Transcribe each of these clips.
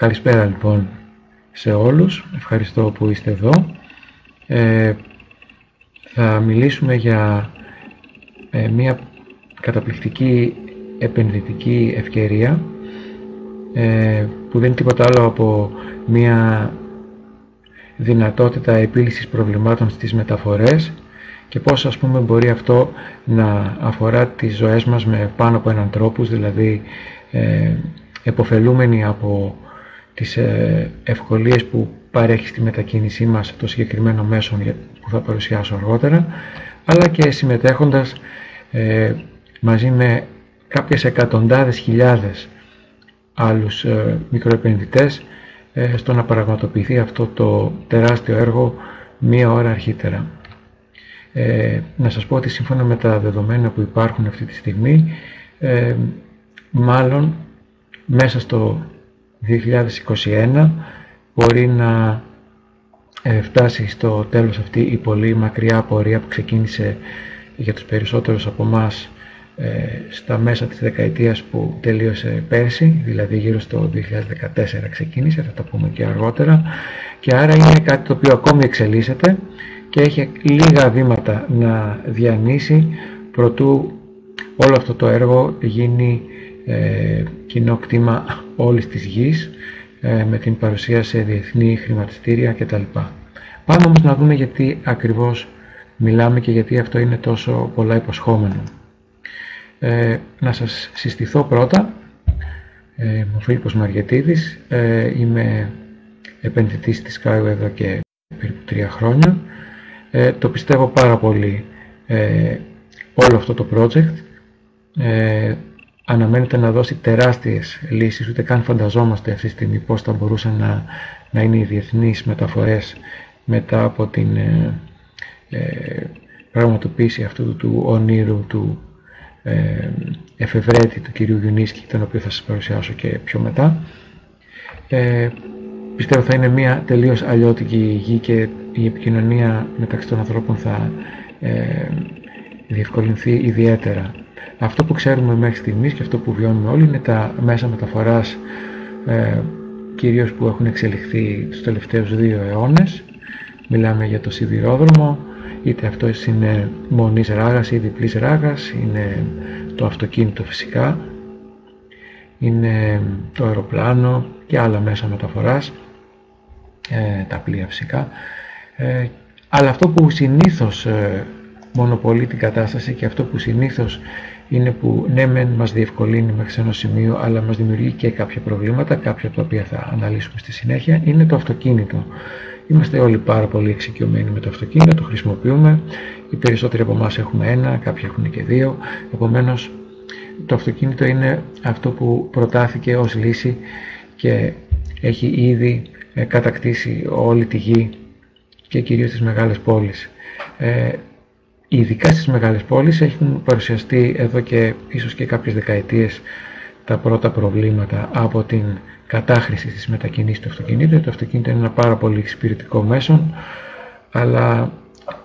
Καλησπέρα λοιπόν σε όλους, ευχαριστώ που είστε εδώ. Θα μιλήσουμε για μια καταπληκτική επενδυτική ευκαιρία που δεν είναι τίποτα άλλο από μια δυνατότητα επίλυσης προβλημάτων στις μεταφορές και πώς ας πούμε μπορεί αυτό να αφορά τις ζωές μας με πάνω από έναν τρόπο, δηλαδή εποφελούμενοι από τις ευκολίες που παρέχει στη μετακίνησή μας το συγκεκριμένο μέσο που θα παρουσιάσω αργότερα, αλλά και συμμετέχοντας μαζί με κάποιες εκατοντάδες χιλιάδες άλλους μικροεπενδυτές στο να πραγματοποιηθεί αυτό το τεράστιο έργο μία ώρα αρχίτερα. Να σας πω ότι σύμφωνα με τα δεδομένα που υπάρχουν αυτή τη στιγμή, μάλλον μέσα στο 2021 μπορεί να φτάσει στο τέλος αυτή η πολύ μακριά πορεία που ξεκίνησε για τους περισσότερους από εμάς στα μέσα της δεκαετίας που τελείωσε πέρσι, δηλαδή γύρω στο 2014 ξεκίνησε, θα τα πούμε και αργότερα, και άρα είναι κάτι το οποίο ακόμη εξελίσσεται και έχει λίγα βήματα να διανύσει προτού όλο αυτό το έργο γίνει κοινό κτήμα όλης της γης, με την παρουσία σε διεθνή χρηματιστήρια κτλ. Πάμε όμως να δούμε γιατί ακριβώς μιλάμε και γιατί αυτό είναι τόσο πολλά υποσχόμενο. Να σας συστηθώ πρώτα. Είμαι ο Φίλιππος Μαριετίδης, είμαι επενδυτής της Skyway εδώ και περίπου 3 χρόνια. Το πιστεύω πάρα πολύ όλο αυτό το project. Αναμένεται να δώσει τεράστιες λύσεις, ούτε καν φανταζόμαστε αυτή τη στιγμή πώς θα μπορούσαν να είναι οι διεθνείς μεταφορές μετά από την πραγματοποίηση αυτού του ονείρου του εφευρέτη του κυρίου Γιουνίσκη, τον οποίο θα σας παρουσιάσω και πιο μετά. Πιστεύω θα είναι μια τελείως αλλιώτικη γη και η επικοινωνία μεταξύ των ανθρώπων θα διευκολυνθεί ιδιαίτερα. Αυτό που ξέρουμε μέχρι στιγμής και αυτό που βιώνουμε όλοι είναι τα μέσα μεταφοράς κυρίως που έχουν εξελιχθεί τους τελευταίους 2 αιώνες. Μιλάμε για το σιδηρόδρομο, είτε αυτό είναι μονής ράγας ή διπλής ράγας, είναι το αυτοκίνητο φυσικά, είναι το αεροπλάνο και άλλα μέσα μεταφοράς, τα πλοία φυσικά. Αλλά αυτό που συνήθως μονοπολεί την κατάσταση και αυτό που συνήθως είναι που ναι μεν μας διευκολύνει μέχρι σε ένα σημείο αλλά μας δημιουργεί και κάποια προβλήματα, κάποια από τα οποία θα αναλύσουμε στη συνέχεια, είναι το αυτοκίνητο. Είμαστε όλοι πάρα πολύ εξοικειωμένοι με το αυτοκίνητο, το χρησιμοποιούμε, οι περισσότεροι από εμάς έχουμε ένα, κάποιοι έχουν και 2, επομένως το αυτοκίνητο είναι αυτό που προτάθηκε ως λύση και έχει ήδη κατακτήσει όλη τη γη και κυρίως τις μεγάλες πόλεις. Ειδικά στις μεγάλες πόλεις έχουν παρουσιαστεί εδώ και ίσως και κάποιες δεκαετίες τα πρώτα προβλήματα από την κατάχρηση της μετακίνησης του αυτοκινήτου. Το αυτοκίνητο είναι ένα πάρα πολύ εξυπηρετικό μέσο, αλλά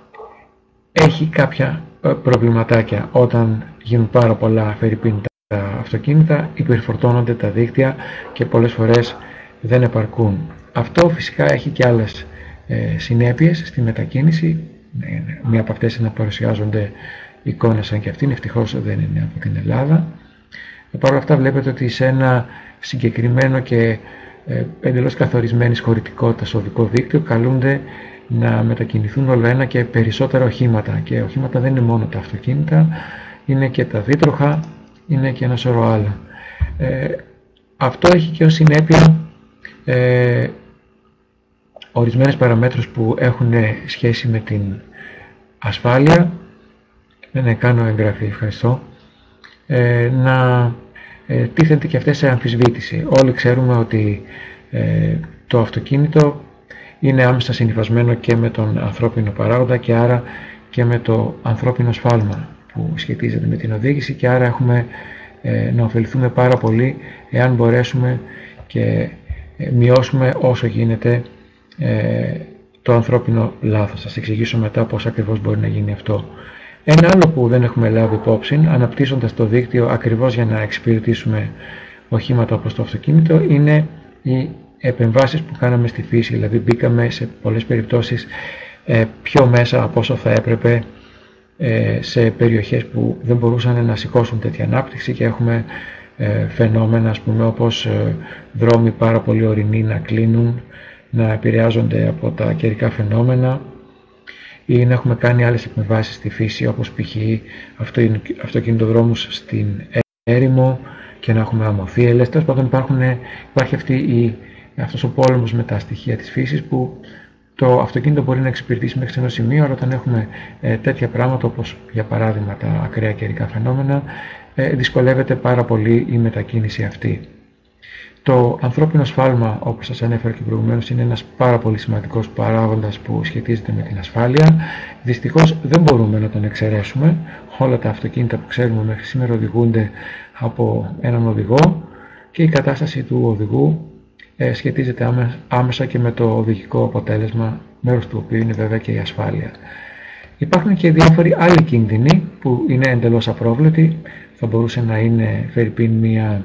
έχει κάποια προβληματάκια. Όταν γίνουν πάρα πολλά φερρυπίν τα αυτοκίνητα, υπερφορτώνονται τα δίκτυα και πολλές φορές δεν επαρκούν. Αυτό φυσικά έχει και άλλες συνέπειες στη μετακίνηση. Μία από αυτές είναι να παρουσιάζονται εικόνες σαν και αυτήν, ευτυχώς δεν είναι από την Ελλάδα. Παρ' όλα αυτά βλέπετε ότι σε ένα συγκεκριμένο και εντελώς καθορισμένης χωρητικότητας οδικό δίκτυο καλούνται να μετακινηθούν όλο ένα και περισσότερα οχήματα. Και οχήματα δεν είναι μόνο τα αυτοκίνητα, είναι και τα δίτροχα, είναι και ένα σωρό άλλα. Αυτό έχει και ως συνέπεια ορισμένες παραμέτρους που έχουν σχέση με την ασφάλεια. Ναι, κάνω εγγραφή, ευχαριστώ. Να τίθενται και αυτές σε αμφισβήτηση. Όλοι ξέρουμε ότι το αυτοκίνητο είναι άμεσα συνυφασμένο και με τον ανθρώπινο παράγοντα και άρα και με το ανθρώπινο σφάλμα που σχετίζεται με την οδήγηση και άρα έχουμε να ωφεληθούμε πάρα πολύ εάν μπορέσουμε και μειώσουμε όσο γίνεται το ανθρώπινο λάθος. Θα σας εξηγήσω μετά πώς ακριβώς μπορεί να γίνει αυτό. Ένα άλλο που δεν έχουμε λάβει υπόψη, αναπτύσσοντας το δίκτυο ακριβώς για να εξυπηρετήσουμε οχήματα όπως το αυτοκίνητο, είναι η επεμβάσεις που κάναμε στη φύση, δηλαδή μπήκαμε σε πολλές περιπτώσεις πιο μέσα από όσο θα έπρεπε σε περιοχές που δεν μπορούσαν να σηκώσουν τέτοια ανάπτυξη και έχουμε φαινόμενα, ας πούμε, όπως δρόμοι πάρα πολύ ορεινοί να κλείνουν, να επηρεάζονται από τα καιρικά φαινόμενα, ή να έχουμε κάνει άλλες επεμβάσεις στη φύση, όπως π.χ. αυτοκινητοδρόμους στην έρημο και να έχουμε αμμοθίελες. Τέλος πάντων υπάρχει αυτός ο πόλεμος με τα στοιχεία της φύσης, που το αυτοκίνητο μπορεί να εξυπηρετήσει μέχρι σε ένα σημείο, αλλά όταν έχουμε τέτοια πράγματα, όπως για παράδειγμα τα ακραία καιρικά φαινόμενα, δυσκολεύεται πάρα πολύ η μετακίνηση αυτή. Το ανθρώπινο σφάλμα, όπως σας ανέφερα και προηγουμένως, είναι ένας πάρα πολύ σημαντικός παράγοντας που σχετίζεται με την ασφάλεια. Δυστυχώς δεν μπορούμε να τον εξαιρέσουμε. Όλα τα αυτοκίνητα που ξέρουμε μέχρι σήμερα οδηγούνται από έναν οδηγό και η κατάσταση του οδηγού σχετίζεται άμεσα και με το οδηγικό αποτέλεσμα, μέρος του οποίου είναι βέβαια και η ασφάλεια. Υπάρχουν και διάφοροι άλλοι κίνδυνοι που είναι εντελώς απρόβλεπτοι. Θα μπορούσε να είναι φερειπίν μια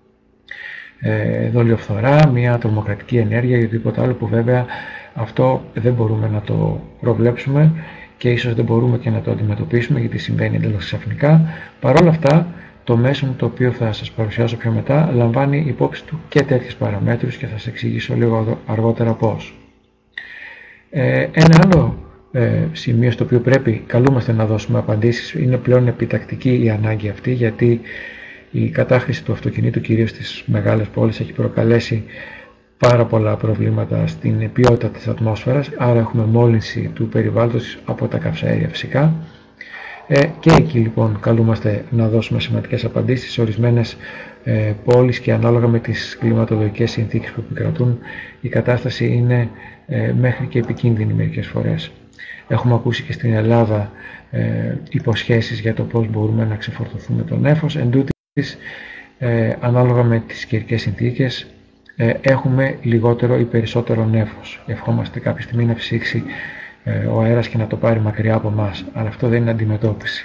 δολιοφθορά, μια τρομοκρατική ενέργεια ή οτιδήποτε άλλο, που βέβαια αυτό δεν μπορούμε να το προβλέψουμε και ίσως δεν μπορούμε και να το αντιμετωπίσουμε, γιατί συμβαίνει εντελώς ξαφνικά. Παρ' όλα αυτά, το μέσο το οποίο θα σας παρουσιάσω πιο μετά λαμβάνει υπόψη του και τέτοιες παραμέτρους και θα σας εξηγήσω λίγο αργότερα πώς. Ένα άλλο σημείο στο οποίο καλούμαστε να δώσουμε απαντήσεις, είναι πλέον επιτακτική η ανάγκη αυτή, γιατί η κατάχρηση του αυτοκινήτου, κυρίως στις μεγάλες πόλεις, έχει προκαλέσει πάρα πολλά προβλήματα στην ποιότητα της ατμόσφαιρας, άρα έχουμε μόλυνση του περιβάλλοντος από τα καυσαέρια φυσικά. Και εκεί λοιπόν καλούμαστε να δώσουμε σημαντικές απαντήσεις. Σε ορισμένες πόλεις και ανάλογα με τις κλιματολογικές συνθήκες που επικρατούν, η κατάσταση είναι μέχρι και επικίνδυνη μερικές φορές. Έχουμε ακούσει και στην Ελλάδα υποσχέσεις για το πώς μπορούμε να ξεφορτωθούμε το νέφος. Εν τούτης, ανάλογα με τις καιρικές συνθήκες, έχουμε λιγότερο ή περισσότερο νέφος. Ευχόμαστε κάποια στιγμή να φυσήξει ο αέρας και να το πάρει μακριά από μας, αλλά αυτό δεν είναι αντιμετώπιση.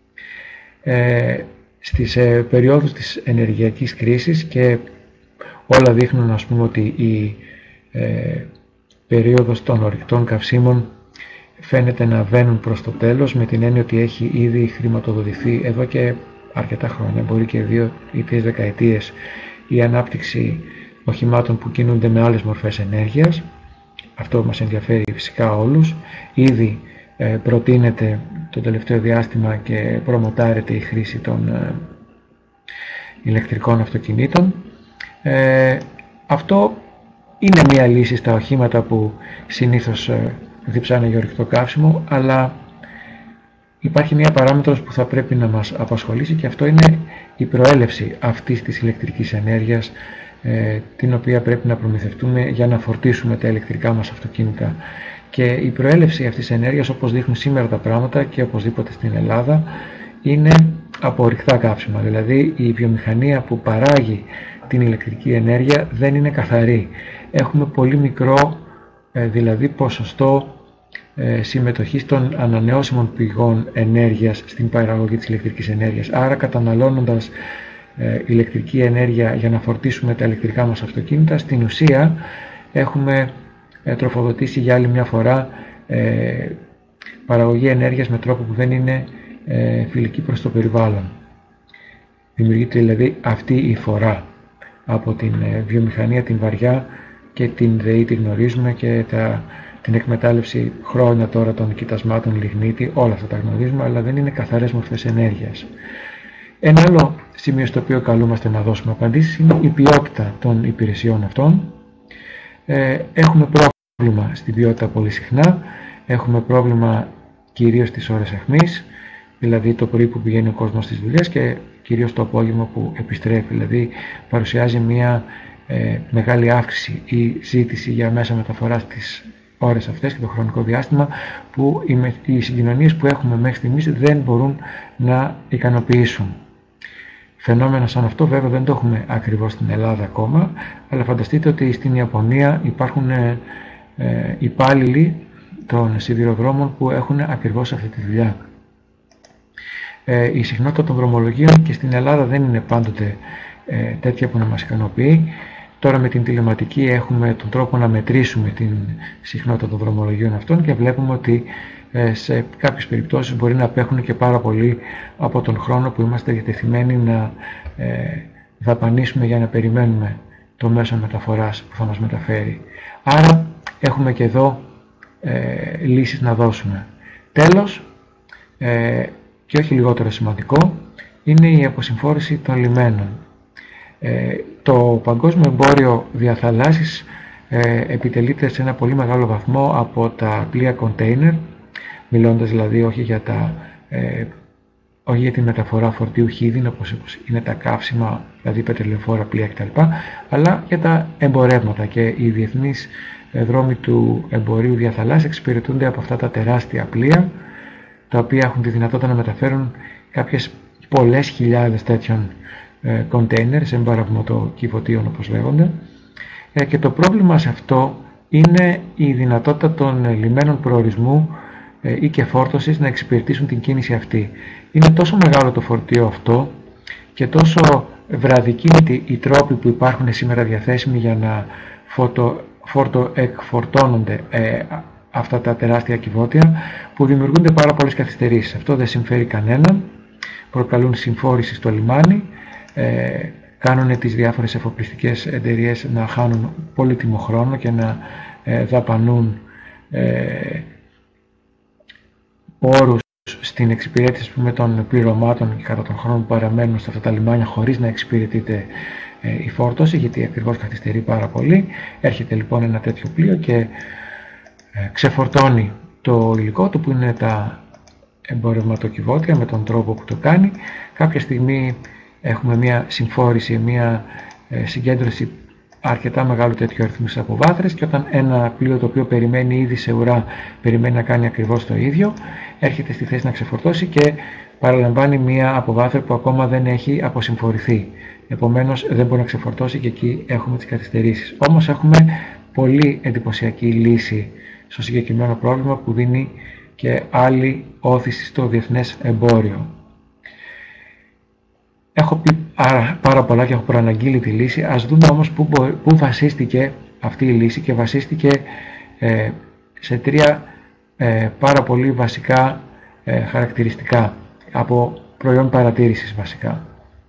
Στις περιόδους της ενεργειακής κρίσης, και όλα δείχνουν, ας πούμε, ότι η περίοδος των ορυκτών καυσίμων φαίνεται να βαίνουν προς το τέλος, με την έννοια ότι έχει ήδη χρηματοδοτηθεί εδώ και αρκετά χρόνια, μπορεί και 2 ή 3 δεκαετίες, η ανάπτυξη οχημάτων που κινούνται με άλλες μορφές ενέργειας. Αυτό μας ενδιαφέρει φυσικά όλους. Ήδη προτείνεται το τελευταίο διάστημα και προμοτάρεται η χρήση των ηλεκτρικών αυτοκινήτων. Αυτό είναι μια λύση στα οχήματα που συνήθως διψάνε για ορυκτό καύσιμο, αλλά υπάρχει μια παράμετρος που θα πρέπει να μας απασχολήσει, και αυτό είναι η προέλευση αυτής της ηλεκτρικής ενέργειας, την οποία πρέπει να προμηθευτούμε για να φορτίσουμε τα ηλεκτρικά μας αυτοκίνητα. Και η προέλευση αυτής της ενέργειας, όπως δείχνουν σήμερα τα πράγματα και οπωσδήποτε στην Ελλάδα, είναι από ορυκτά καύσιμα. Δηλαδή η βιομηχανία που παράγει την ηλεκτρική ενέργεια δεν είναι καθαρή. Έχουμε πολύ μικρό δηλαδή ποσοστό συμμετοχής των ανανεώσιμων πηγών ενέργειας στην παραγωγή της ηλεκτρικής ενέργειας. Άρα, καταναλώνοντας ηλεκτρική ενέργεια για να φορτίσουμε τα ηλεκτρικά μας αυτοκίνητα, στην ουσία έχουμε τροφοδοτήσει για άλλη μια φορά παραγωγή ενέργειας με τρόπο που δεν είναι φιλική προς το περιβάλλον. Δημιουργείται δηλαδή αυτή η φορά από την βιομηχανία την βαριά και την ΔΕΗ τη γνωρίζουμε, και την εκμετάλλευση χρόνια τώρα των κοιτασμάτων λιγνίτη, όλα αυτά τα γνωρίζουμε, αλλά δεν είναι καθαρές μορφές ενέργειας. Ένα άλλο σημείο στο οποίο καλούμαστε να δώσουμε απαντήσεις είναι η ποιότητα των υπηρεσιών αυτών. Έχουμε πρόβλημα στην ποιότητα πολύ συχνά, έχουμε πρόβλημα κυρίως στις ώρες αιχμής, δηλαδή το πρωί που πηγαίνει ο κόσμος στις δουλειές και κυρίως το απόγευμα που επιστρέφει, δηλαδή παρουσιάζει μια μεγάλη αύξηση η ζήτηση για μέσα μεταφοράς στις ώρες αυτές και το χρονικό διάστημα που οι συγκοινωνίες που έχουμε μέχρι στιγμής δεν μπορούν να ικανοποιήσουν. Φαινόμενα σαν αυτό βέβαια δεν το έχουμε ακριβώς στην Ελλάδα ακόμα, αλλά φανταστείτε ότι στην Ιαπωνία υπάρχουν υπάλληλοι των σιδηροδρόμων που έχουν ακριβώς αυτή τη δουλειά. Η συχνότητα των δρομολογίων και στην Ελλάδα δεν είναι πάντοτε τέτοια που να μας ικανοποιεί. Τώρα με την τηλεματική έχουμε τον τρόπο να μετρήσουμε την συχνότητα των δρομολογίων αυτών και βλέπουμε ότι σε κάποιες περιπτώσεις μπορεί να απέχουν και πάρα πολύ από τον χρόνο που είμαστε διατεθειμένοι να δαπανίσουμε για να περιμένουμε το μέσο μεταφοράς που θα μας μεταφέρει. Άρα έχουμε και εδώ λύσεις να δώσουμε. Τέλος, και όχι λιγότερο σημαντικό, είναι η αποσυμφόρηση των λιμένων. Το παγκόσμιο εμπόριο διαθαλάσσης επιτελείται σε ένα πολύ μεγάλο βαθμό από τα πλοία κοντέινερ, μιλώντας δηλαδή όχι για τη μεταφορά φορτίου χίδιν, όπως είναι τα καύσιμα, δηλαδή πετρελαιοφόρα πλοία κτλ, αλλά για τα εμπορεύματα, και οι διεθνείς δρόμοι του εμπορίου διαθαλάσσης εξυπηρετούνται από αυτά τα τεράστια πλοία, τα οποία έχουν τη δυνατότητα να μεταφέρουν κάποιες πολλές χιλιάδες τέτοιων κοντέινερ, σε εμπαραγματοκιβωτίων όπως λέγονται, και το πρόβλημα σε αυτό είναι η δυνατότητα των λιμένων προορισμού ή και φόρτωσης να εξυπηρετήσουν την κίνηση αυτή. Είναι τόσο μεγάλο το φορτίο αυτό και τόσο βραδικίνητοι οι τρόποι που υπάρχουν σήμερα διαθέσιμοι για να εκφορτώνονται αυτά τα τεράστια κυβότια, που δημιουργούνται πάρα πολλές καθυστερήσεις. Αυτό δεν συμφέρει κανέναν, προκαλούν συμφόρηση στο λιμάνι, κάνουν τις διάφορες εφοπλιστικές εταιρείες να χάνουν πολύτιμο χρόνο και να δαπανούν πόρους στην εξυπηρέτηση των πληρωμάτων και κατά τον χρόνο που παραμένουν σε αυτά τα λιμάνια χωρίς να εξυπηρετείται η φόρτωση, γιατί ακριβώς καθυστερεί πάρα πολύ. Έρχεται λοιπόν ένα τέτοιο πλοίο και ξεφορτώνει το υλικό του, που είναι τα εμπορευματοκιβώτια, με τον τρόπο που το κάνει. Κάποια στιγμή έχουμε μια συμφόρηση, μια συγκέντρωση αρκετά μεγάλου τέτοιου αριθμού σε αποβάθρες, και όταν ένα πλοίο το οποίο περιμένει ήδη σε ουρά, περιμένει να κάνει ακριβώς το ίδιο, έρχεται στη θέση να ξεφορτώσει και παραλαμβάνει μια αποβάθρη που ακόμα δεν έχει αποσυμφορηθεί. Επομένως δεν μπορεί να ξεφορτώσει και εκεί έχουμε τις καθυστερήσεις. Όμως έχουμε πολύ εντυπωσιακή λύση στο συγκεκριμένο πρόβλημα, που δίνει και άλλη όθηση στο διεθνές εμπόριο. Έχω πει πάρα πολλά και έχω προαναγγείλει τη λύση. Ας δούμε όμως πού βασίστηκε αυτή η λύση, και βασίστηκε σε τρία πάρα πολύ βασικά χαρακτηριστικά, από προϊόν παρατήρησης βασικά.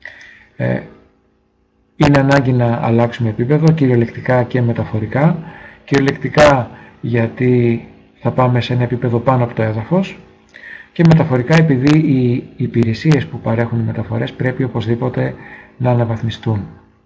Είναι ανάγκη να αλλάξουμε επίπεδο, κυριολεκτικά και μεταφορικά. Κυριολεκτικά γιατί θα πάμε σε ένα επίπεδο πάνω από το έδαφος, και μεταφορικά επειδή οι υπηρεσίες που παρέχουν οι μεταφορές πρέπει οπωσδήποτε να αναβαθμιστούν.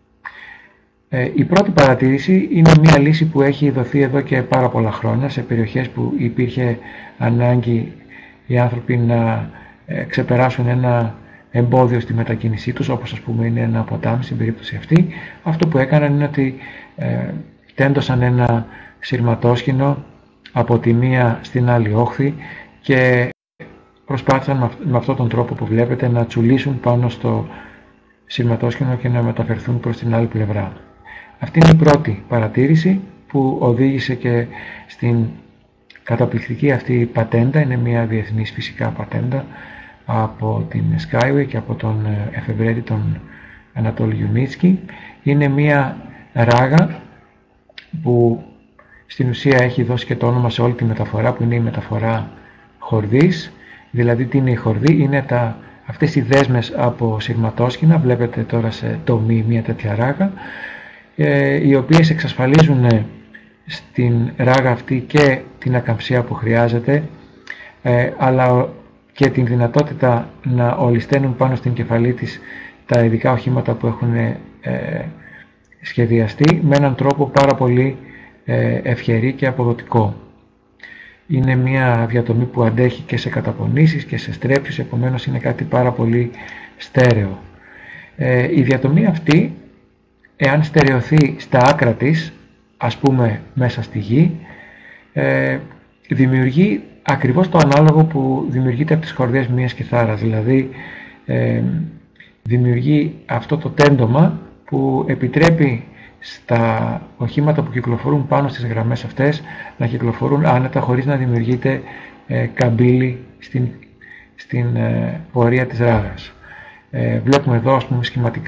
Η πρώτη παρατήρηση είναι μια λύση που έχει δοθεί εδώ και πάρα πολλά χρόνια σε περιοχές που υπήρχε ανάγκη οι άνθρωποι να ξεπεράσουν ένα εμπόδιο στη μετακίνησή τους, όπως ας πούμε είναι ένα ποτάμι στην περίπτωση αυτή. Αυτό που έκαναν είναι ότι τέντωσαν ένα σειρματόσχηνο από τη μία στην άλλη όχθη και προσπάθησαν με αυτόν τον τρόπο που βλέπετε να τσουλήσουν πάνω στο σειρματόσχηνο και να μεταφερθούν προς την άλλη πλευρά. Αυτή είναι η πρώτη παρατήρηση που οδήγησε και στην καταπληκτική αυτή πατέντα. Είναι μια διεθνής φυσικά πατέντα από την Skyway και από τον εφευρέτη τον Ανατόλη Γιουνίτσκι. Είναι μια ράγα που στην ουσία έχει δώσει και το όνομα σε όλη τη μεταφορά, που είναι η μεταφορά χορδής. Δηλαδή τι είναι η χορδή? Είναι αυτές οι δέσμες από σειρματόσχηνα, βλέπετε τώρα σε τομή μια τέτοια ράγα, οι οποίες εξασφαλίζουν στην ράγα αυτή και την ακαμψία που χρειάζεται, αλλά και την δυνατότητα να ολισθαίνουν πάνω στην κεφαλή της τα ειδικά οχήματα που έχουν σχεδιαστεί με έναν τρόπο πάρα πολύ ευχερή και αποδοτικό. Είναι μια διατομή που αντέχει και σε καταπονήσεις και σε στρέψεις, επομένως είναι κάτι πάρα πολύ στέρεο. Η διατομή αυτή, εάν στερεωθεί στα άκρα της, ας πούμε μέσα στη γη, δημιουργεί ακριβώς το ανάλογο που δημιουργείται από τις χορδές μιας κιθάρας. Δηλαδή δημιουργεί αυτό το τέντομα που επιτρέπει στα οχήματα που κυκλοφορούν πάνω στις γραμμές αυτές να κυκλοφορούν άνετα, χωρίς να δημιουργείται καμπύλη στην πορεία της ράγας. Βλέπουμε εδώ, ας πούμε, σχηματικά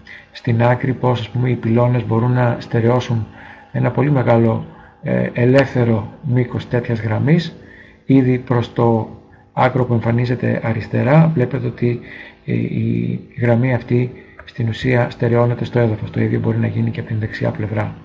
στην άκρη πώς, ας πούμε, οι πυλώνες μπορούν να στερεώσουν ένα πολύ μεγάλο ελεύθερο μήκος τέτοιας γραμμής. Ήδη προς το άκρο που εμφανίζεται αριστερά βλέπετε ότι η γραμμή αυτή στην ουσία στερεώνεται στο έδαφος. Το ίδιο μπορεί να γίνει και από την δεξιά πλευρά.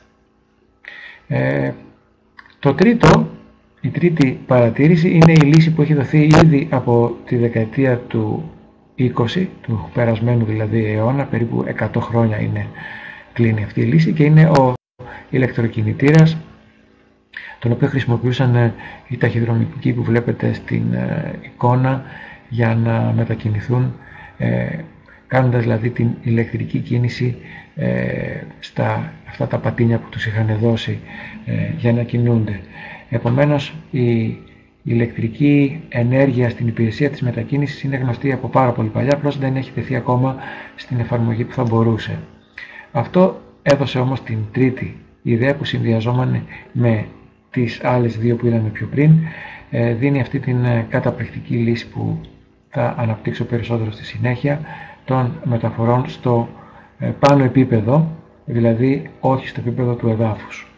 Η τρίτη παρατήρηση είναι η λύση που έχει δοθεί ήδη από τη δεκαετία του 20, του περασμένου δηλαδή αιώνα, περίπου 100 χρόνια κλείνει αυτή η λύση, και είναι ο ηλεκτροκινητήρας, τον οποίο χρησιμοποιούσαν οι ταχυδρομικοί που βλέπετε στην εικόνα για να μετακινηθούν, κάνοντας δηλαδή την ηλεκτρική κίνηση στα αυτά τα πατίνια που τους είχαν δώσει για να κινούνται. Επομένως, η ηλεκτρική ενέργεια στην υπηρεσία της μετακίνησης είναι γνωστή από πάρα πολύ παλιά, απλώς δεν έχει τεθεί ακόμα στην εφαρμογή που θα μπορούσε. Αυτό έδωσε όμως την τρίτη ιδέα, που συνδυαζόταν με τις άλλες δύο που είδαμε πιο πριν, δίνει αυτή την καταπληκτική λύση που θα αναπτύξω περισσότερο στη συνέχεια, των μεταφορών στο πάνω επίπεδο, δηλαδή όχι στο επίπεδο του εδάφους.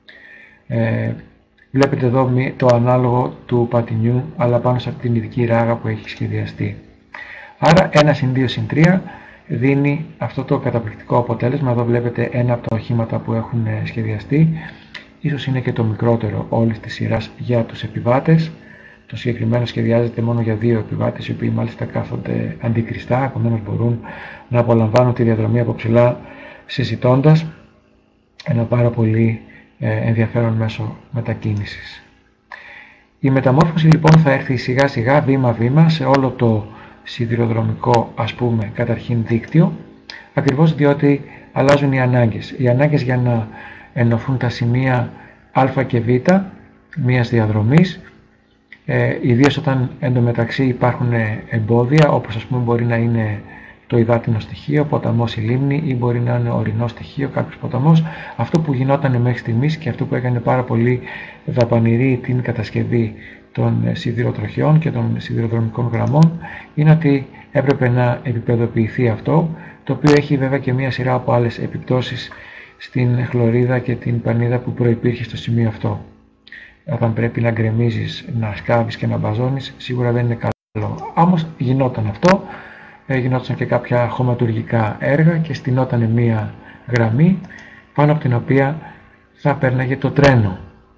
Βλέπετε εδώ το ανάλογο του πατινιού, αλλά πάνω σε αυτή την ειδική ράγα που έχει σχεδιαστεί. Άρα 1 συν 2 συν 3 δίνει αυτό το καταπληκτικό αποτέλεσμα. Εδώ βλέπετε ένα από τα οχήματα που έχουν σχεδιαστεί. Ίσως είναι και το μικρότερο όλης της σειράς για τους επιβάτες. Το συγκεκριμένο σχεδιάζεται μόνο για 2 επιβάτες, οι οποίοι μάλιστα κάθονται αντικριστά, επομένως μπορούν να απολαμβάνουν τη διαδρομή από ψηλά συζητώντας. Ένα πάρα πολύ ενδιαφέρον μέσο μετακίνησης. Η μεταμόρφωση λοιπόν θα έρθει σιγά σιγά, βήμα βήμα, σε όλο το σιδηροδρομικό, ας πούμε, καταρχήν δίκτυο, ακριβώς διότι αλλάζουν οι ανάγκες. Οι ανάγκες για να ενωθούν τα σημεία Α και Β μιας διαδρομής, ιδίως όταν εντωμεταξύ υπάρχουν εμπόδια, όπως ας πούμε μπορεί να είναι το υδάτινο στοιχείο, ποταμός ή λίμνη, ή μπορεί να είναι ορεινό στοιχείο, κάποιος ποταμός. Αυτό που γινόταν μέχρι στιγμής και αυτό που έκανε πάρα πολύ δαπανηρή την κατασκευή των σιδηροτροχιών και των σιδηροδρομικών γραμμών είναι ότι έπρεπε να επιπεδοποιηθεί αυτό, το οποίο έχει βέβαια και μία σειρά από άλλες επιπτώσεις στην χλωρίδα και την πανίδα που προϋπήρχε στο σημείο αυτό. Όταν πρέπει να γκρεμίζεις, να σκάβεις και να μπαζώνεις, σίγουρα δεν είναι καλό. Όμως γινόταν αυτό. Γινόταν και κάποια χωματουργικά έργα και στηνόταν μία γραμμή πάνω από την οποία θα πέρναγε το τρένο.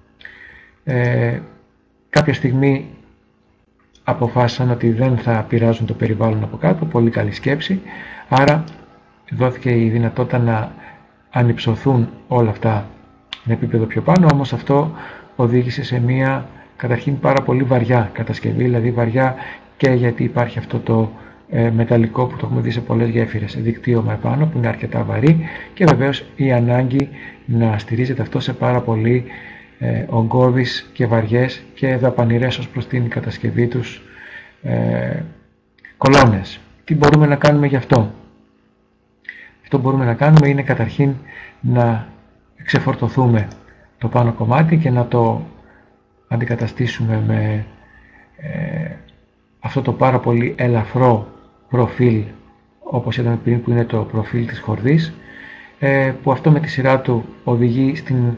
Κάποια στιγμή αποφάσισαν ότι δεν θα πειράζουν το περιβάλλον από κάτω, πολύ καλή σκέψη, άρα δόθηκε η δυνατότητα να ανυψωθούν όλα αυτά με επίπεδο πιο πάνω, όμως αυτό οδήγησε σε μία καταρχήν πάρα πολύ βαριά κατασκευή, δηλαδή βαριά και γιατί υπάρχει αυτό το μεταλλικό που το έχουμε δει σε πολλές γέφυρες, δικτύωμα επάνω που είναι αρκετά βαρύ, και βεβαίως η ανάγκη να στηρίζεται αυτό σε πάρα πολύ ογκώδεις και βαριές και δαπανηρές ως προς την κατασκευή τους κολόνες. Τι μπορούμε να κάνουμε γι' αυτό? Αυτό που μπορούμε να κάνουμε είναι καταρχήν να ξεφορτωθούμε το πάνω κομμάτι και να το αντικαταστήσουμε με αυτό το πάρα πολύ ελαφρό προφίλ, όπως είδαμε πριν, που είναι το προφίλ της χορδής, που αυτό με τη σειρά του οδηγεί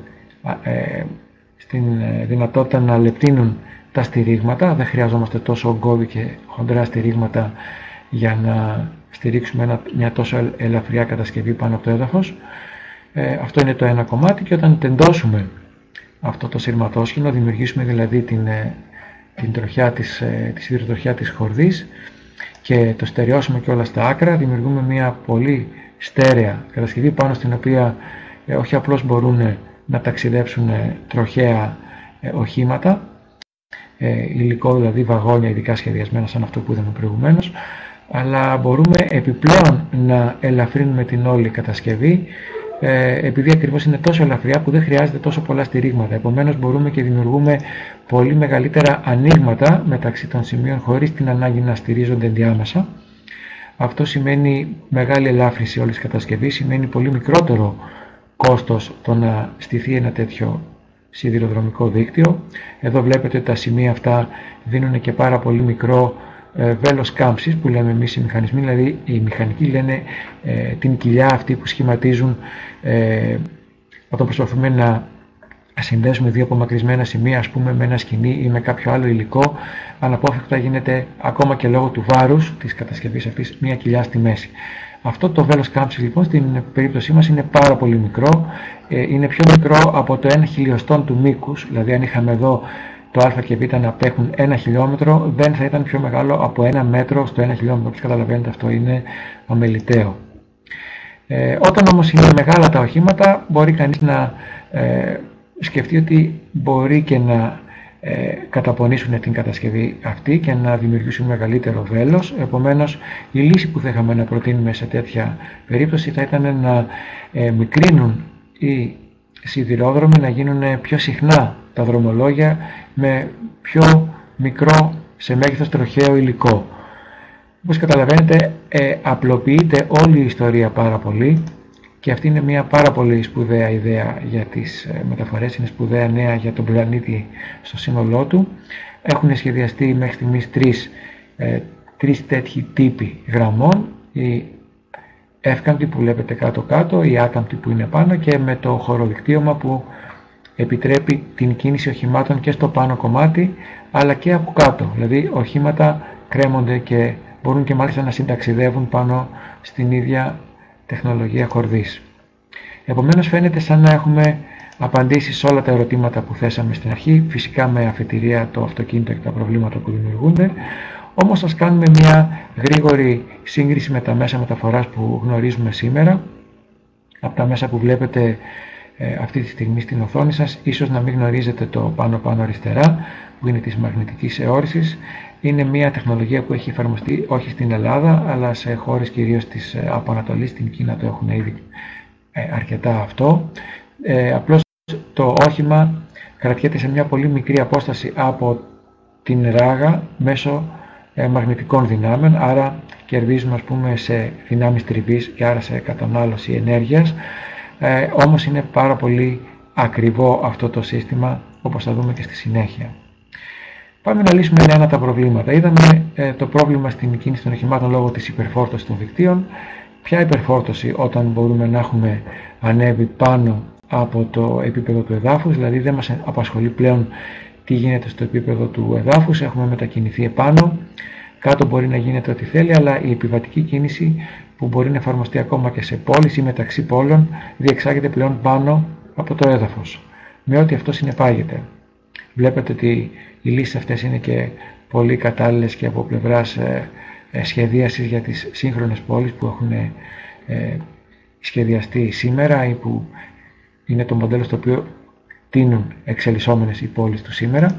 στην δυνατότητα να λεπτύνουν τα στηρίγματα. Δεν χρειαζόμαστε τόσο ογκώδη και χοντρά στηρίγματα για να στηρίξουμε μια τόσο ελαφριά κατασκευή πάνω από το έδαφος. Αυτό είναι το ένα κομμάτι, και όταν τεντώσουμε αυτό το σειρματόσχηνο, δημιουργήσουμε δηλαδή την τροχιά τη σιδηροτροχιά της χορδής και το στερεώσουμε και όλα στα άκρα, δημιουργούμε μια πολύ στέρεα κατασκευή πάνω στην οποία όχι απλώς μπορούν να ταξιδέψουν τροχαία οχήματα, υλικό δηλαδή βαγόνια ειδικά σχεδιασμένα σαν αυτό που είδαμε προηγουμένως, αλλά μπορούμε επιπλέον να ελαφρύνουμε την όλη κατασκευή, επειδή ακριβώς είναι τόσο ελαφριά που δεν χρειάζεται τόσο πολλά στηρίγματα. Επομένως μπορούμε και δημιουργούμε πολύ μεγαλύτερα ανοίγματα μεταξύ των σημείων χωρίς την ανάγκη να στηρίζονται ενδιάμεσα. Αυτό σημαίνει μεγάλη ελάφρυνση όλης της κατασκευής, σημαίνει πολύ μικρότερο κόστος το να στηθεί ένα τέτοιο σιδηροδρομικό δίκτυο. Εδώ βλέπετε ότι τα σημεία αυτά δίνουν και πάρα πολύ μικρό βέλος κάμψης που λέμε εμείς οι μηχανισμοί, δηλαδή οι μηχανικοί λένε την κοιλιά αυτή που σχηματίζουν όταν προσπαθούμε να συνδέσουμε δύο απομακρυσμένα σημεία, ας πούμε με ένα σκοινί ή με κάποιο άλλο υλικό, αναπόφευκτα γίνεται ακόμα και λόγω του βάρους της κατασκευής αυτής μια κοιλιά στη μέση. Αυτό το βέλος κάμψης λοιπόν στην περίπτωσή μας είναι πάρα πολύ μικρό, είναι πιο μικρό από το 1 χιλιοστόν του μήκους, δηλαδή αν είχαμε εδώ το α και β να απέχουν 1 χιλιόμετρο, δεν θα ήταν πιο μεγάλο από 1 μέτρο στο 1 χιλιόμετρο, όπως καταλαβαίνετε αυτό είναι αμεληταίο. Όταν όμως είναι μεγάλα τα οχήματα, μπορεί κανείς να σκεφτεί ότι μπορεί και να καταπονήσουν την κατασκευή αυτή και να δημιουργήσουν μεγαλύτερο βέλος. Επομένως, η λύση που θα είχαμε να προτείνουμε σε τέτοια περίπτωση θα ήταν να μικρύνουν οι σιδηρόδρομοι, να γίνουν πιο συχνά τα δρομολόγια με πιο μικρό σε μέγεθος τροχαίο υλικό. Όπως καταλαβαίνετε, απλοποιείται όλη η ιστορία πάρα πολύ και αυτή είναι μια πάρα πολύ σπουδαία ιδέα για τις μεταφορές, είναι σπουδαία νέα για τον πλανήτη στο σύνολό του. Έχουν σχεδιαστεί μέχρι στιγμής τρεις τέτοιοι τύποι γραμμών, η εύκαμπτη που βλέπετε κάτω-κάτω, η άκαμπτη που είναι πάνω και με το χωροδικτύωμα που επιτρέπει την κίνηση οχημάτων και στο πάνω κομμάτι αλλά και από κάτω, δηλαδή οχήματα κρέμονται και μπορούν και μάλιστα να συνταξιδεύουν πάνω στην ίδια τεχνολογία χορδής. Επομένως φαίνεται σαν να έχουμε απαντήσει σε όλα τα ερωτήματα που θέσαμε στην αρχή, φυσικά με αφετηρία το αυτοκίνητο και τα προβλήματα που δημιουργούνται, όμως ας κάνουμε μια γρήγορη σύγκριση με τα μέσα μεταφοράς που γνωρίζουμε σήμερα. Από τα μέσα που βλέπετε αυτή τη στιγμή στην οθόνη σας, ίσως να μην γνωρίζετε το πάνω αριστερά που είναι της μαγνητικής αιώρησης. Είναι μια τεχνολογία που έχει εφαρμοστεί όχι στην Ελλάδα αλλά σε χώρες κυρίως της από Ανατολής, στην Κίνα το έχουν ήδη αρκετά αυτό. Απλώς το όχημα κρατιέται σε μια πολύ μικρή απόσταση από την ράγα μέσω μαγνητικών δυνάμεων, άρα κερδίζουμε ας πούμε σε δυνάμεις τριβής και άρα σε κατανάλωση ενέργειας. Όμως είναι πάρα πολύ ακριβό αυτό το σύστημα, όπως θα δούμε και στη συνέχεια. Πάμε να λύσουμε ένα τα προβλήματα. Είδαμε το πρόβλημα στην κίνηση των οχημάτων λόγω της υπερφόρτωσης των δικτύων. Ποια υπερφόρτωση όταν μπορούμε να έχουμε ανέβει πάνω από το επίπεδο του εδάφους, δηλαδή δεν μας απασχολεί πλέον τι γίνεται στο επίπεδο του εδάφους, έχουμε μετακινηθεί επάνω, κάτω μπορεί να γίνεται ό,τι θέλει, αλλά η επιβατική κίνηση που μπορεί να εφαρμοστεί ακόμα και σε πόλεις ή μεταξύ πόλεων διεξάγεται πλέον πάνω από το έδαφος, με ό,τι αυτό συνεπάγεται. Βλέπετε ότι οι λύσεις αυτές είναι και πολύ κατάλληλες και από πλευράς σχεδίασης για τις σύγχρονες πόλεις που έχουν σχεδιαστεί σήμερα ή που είναι το μοντέλο στο οποίο τείνουν εξελισσόμενες οι πόλεις του σήμερα.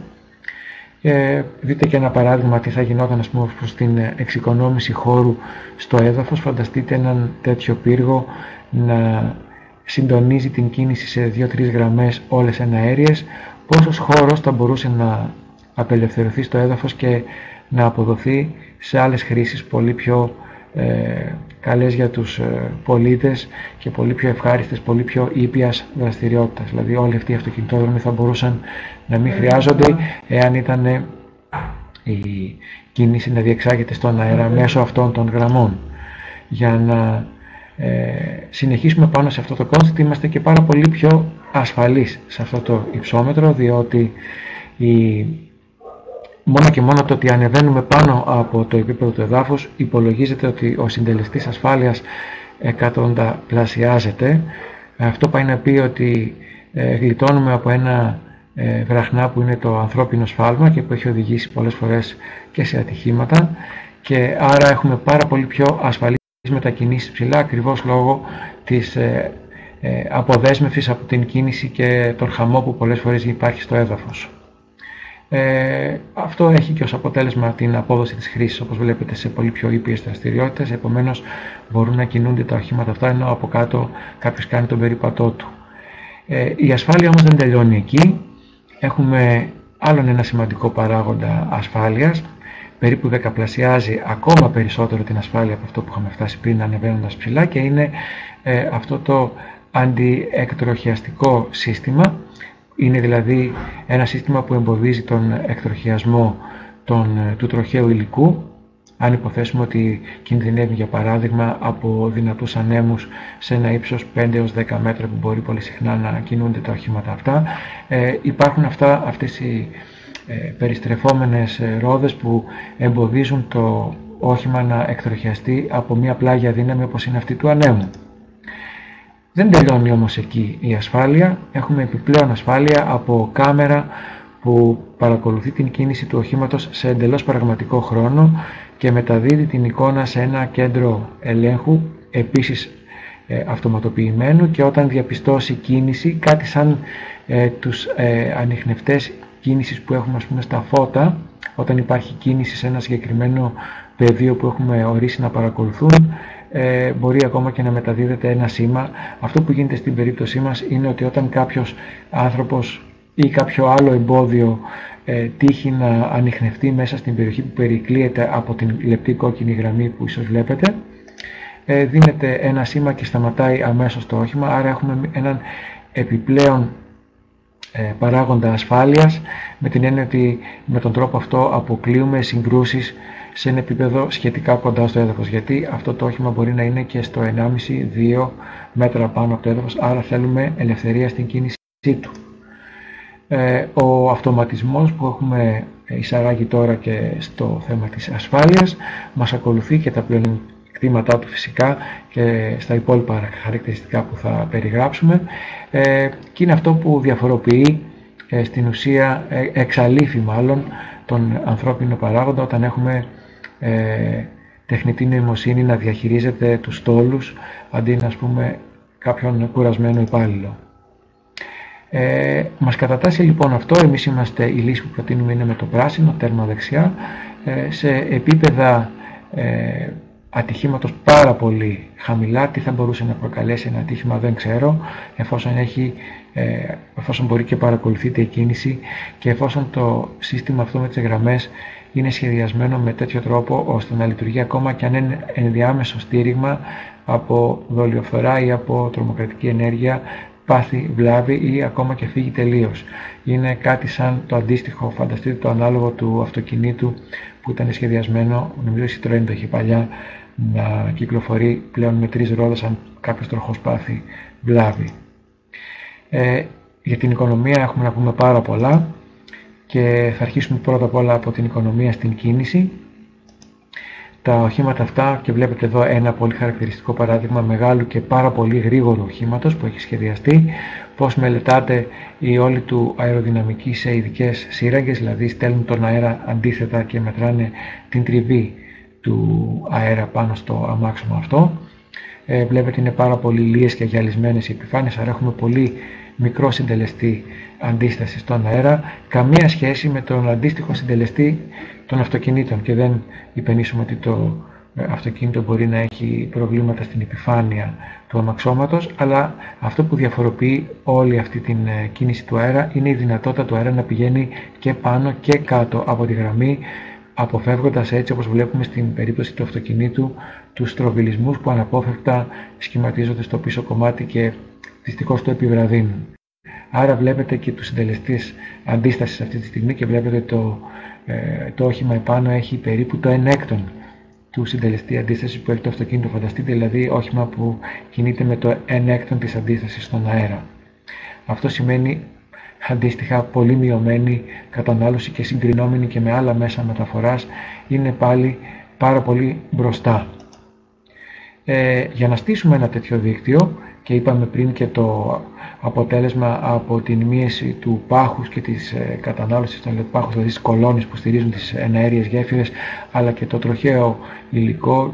Δείτε και ένα παράδειγμα τι θα γινόταν ας πούμε προς την εξοικονόμηση χώρου στο έδαφος. Φανταστείτε έναν τέτοιο πύργο να συντονίζει την κίνηση σε 2-3 γραμμές όλες εναέριες. Πόσος χώρος θα μπορούσε να απελευθερωθεί στο έδαφος και να αποδοθεί σε άλλες χρήσεις πολύ πιο καλές για τους πολίτες και πολύ πιο ευχάριστες, πολύ πιο ήπιας δραστηριότητας. Δηλαδή όλοι αυτοί οι αυτοκινητόδρομοι θα μπορούσαν να μην χρειάζονται εάν ήταν η κίνηση να διεξάγεται στον αέρα μέσω αυτών των γραμμών. Για να συνεχίσουμε πάνω σε αυτό το κόνσεπτ είμαστε και πάρα πολύ πιο ασφαλείς σε αυτό το υψόμετρο, διότι μόνο και μόνο το ότι ανεβαίνουμε πάνω από το επίπεδο του εδάφους υπολογίζεται ότι ο συντελεστής ασφάλειας εκατονταπλασιάζεται. Αυτό πάει να πει ότι γλιτώνουμε από ένα βραχνά που είναι το ανθρώπινο σφάλμα και που έχει οδηγήσει πολλές φορές και σε ατυχήματα, και άρα έχουμε πάρα πολύ πιο ασφαλείς μετακινήσεις ψηλά ακριβώς λόγω της αποδέσμευσης από την κίνηση και τον χαμό που πολλές φορές υπάρχει στο έδαφος. Αυτό έχει και ως αποτέλεσμα την απόδοση της χρήσης, όπως βλέπετε, σε πολύ πιο ήπιες δραστηριότητες. Επομένως μπορούν να κινούνται τα οχήματα αυτά ενώ από κάτω κάποιος κάνει τον περίπατό του. Η ασφάλεια όμως δεν τελειώνει εκεί. Έχουμε άλλον ένα σημαντικό παράγοντα ασφάλειας, περίπου δεκαπλασιάζει ακόμα περισσότερο την ασφάλεια από αυτό που είχαμε φτάσει πριν ανεβαίνοντας ψηλά, και είναι αυτό το αντιεκτροχιαστικό σύστημα. Είναι δηλαδή ένα σύστημα που εμποδίζει τον εκτροχιασμό του τροχαίου υλικού Αν υποθέσουμε ότι κινδυνεύει για παράδειγμα από δυνατούς ανέμους σε ένα ύψος 5 έως 10 μέτρα που μπορεί πολύ συχνά να κινούνται τα οχήματα αυτά, υπάρχουν αυτές οι περιστρεφόμενες ρόδες που εμποδίζουν το όχημα να εκτροχιαστεί από μια πλάγια δύναμη όπως είναι αυτή του ανέμου. Δεν τελειώνει όμως εκεί η ασφάλεια. Έχουμε επιπλέον ασφάλεια από κάμερα που παρακολουθεί την κίνηση του οχήματος σε εντελώς πραγματικό χρόνο και μεταδίδει την εικόνα σε ένα κέντρο ελέγχου, επίσης αυτοματοποιημένου, και όταν διαπιστώσει κίνηση, κάτι σαν τους ανιχνευτές κίνησης που έχουμε, ας πούμε, στα φώτα, όταν υπάρχει κίνηση σε ένα συγκεκριμένο πεδίο που έχουμε ορίσει να παρακολουθούν, μπορεί ακόμα και να μεταδίδεται ένα σήμα. Αυτό που γίνεται στην περίπτωσή μας είναι ότι όταν κάποιος άνθρωπος ή κάποιο άλλο εμπόδιο τύχει να ανιχνευτεί μέσα στην περιοχή που περικλείεται από την λεπτή κόκκινη γραμμή που ίσως βλέπετε, δίνεται ένα σήμα και σταματάει αμέσως το όχημα. Άρα έχουμε έναν επιπλέον παράγοντα ασφάλειας, με την έννοια ότι με τον τρόπο αυτό αποκλείουμε συγκρούσεις σε ένα επίπεδο σχετικά κοντά στο έδαφος, γιατί αυτό το όχημα μπορεί να είναι και στο 1,5-2 μέτρα πάνω από το έδαφος, άρα θέλουμε ελευθερία στην κίνησή του. Ο αυτοματισμός που έχουμε εισαγάγει τώρα και στο θέμα της ασφάλειας μας ακολουθεί και τα πλεονεκτήματά του φυσικά και στα υπόλοιπα χαρακτηριστικά που θα περιγράψουμε, και είναι αυτό που διαφοροποιεί στην ουσία, εξαλείφει μάλλον τον ανθρώπινο παράγοντα όταν έχουμε τεχνητή νοημοσύνη να διαχειρίζεται τους στόλους αντί να, ας πούμε, κάποιον κουρασμένο υπάλληλο. Μας κατατάσσει λοιπόν αυτό. Εμείς είμαστε, η λύση που προτείνουμε είναι με το πράσινο, τέρμα δεξιά, σε επίπεδα ατυχήματος πάρα πολύ χαμηλά. Τι θα μπορούσε να προκαλέσει ένα ατύχημα δεν ξέρω, εφόσον μπορεί και παρακολουθείται η κίνηση και εφόσον το σύστημα αυτό με τις γραμμές είναι σχεδιασμένο με τέτοιο τρόπο ώστε να λειτουργεί ακόμα και αν είναι ενδιάμεσο στήριγμα από δολιοφθορά ή από τρομοκρατική ενέργεια, πάθει βλάβη ή ακόμα και φύγει τελείως. Είναι κάτι σαν το αντίστοιχο, φανταστείτε το ανάλογο του αυτοκινήτου που ήταν σχεδιασμένο, νομίζω η Citroën το είχε παλιά, να κυκλοφορεί πλέον με 3 ρόδες αν κάποιος τροχός πάθει βλάβη. Για την οικονομία έχουμε να πούμε πάρα πολλά και θα αρχίσουμε πρώτα απ' όλα από την οικονομία στην κίνηση. Τα οχήματα αυτά, και βλέπετε εδώ ένα πολύ χαρακτηριστικό παράδειγμα μεγάλου και πάρα πολύ γρήγορου οχήματος που έχει σχεδιαστεί, πώς μελετάται η όλη του αεροδυναμική σε ειδικές σύραγγες, δηλαδή στέλνουν τον αέρα αντίθετα και μετράνε την τριβή του αέρα πάνω στο αμάξωμα αυτό. Βλέπετε είναι πάρα πολύ λίες και γυαλισμένες οι επιφάνειες, άρα έχουμε πολύ μικρό συντελεστή αντίσταση στον αέρα, καμία σχέση με τον αντίστοιχο συντελεστή των αυτοκινήτων, και δεν υπενήσουμε ότι το αυτοκίνητο μπορεί να έχει προβλήματα στην επιφάνεια του αμαξώματος, αλλά αυτό που διαφοροποιεί όλη αυτή την κίνηση του αέρα είναι η δυνατότητα του αέρα να πηγαίνει και πάνω και κάτω από τη γραμμή, αποφεύγοντας έτσι, όπως βλέπουμε στην περίπτωση του αυτοκινήτου, τους στροβιλισμούς που αναπόφευκτα σχηματίζονται στο πίσω κομμάτι και δυστυχώς το επιβραδύνουν. Άρα βλέπετε και τους συντελεστές αντίστασης αυτή τη στιγμή και βλέπετε το όχημα επάνω έχει περίπου το 1/6 του συντελεστή αντίστασης που έχει το αυτοκίνητο. Φανταστείτε δηλαδή όχημα που κινείται με το 1/6 της αντίστασης στον αέρα. Αυτό σημαίνει αντίστοιχα πολύ μειωμένη κατανάλωση και συγκρινόμενη και με άλλα μέσα μεταφοράς είναι πάλι πάρα πολύ μπροστά. Για να στήσουμε ένα τέτοιο δίκτυο, και είπαμε πριν και το αποτέλεσμα από την μείωση του πάχους και της κατανάλωσης των πάχους, δηλαδή τις κολόνες που στηρίζουν τις εναέριες γέφυρες, αλλά και το τροχαίο υλικό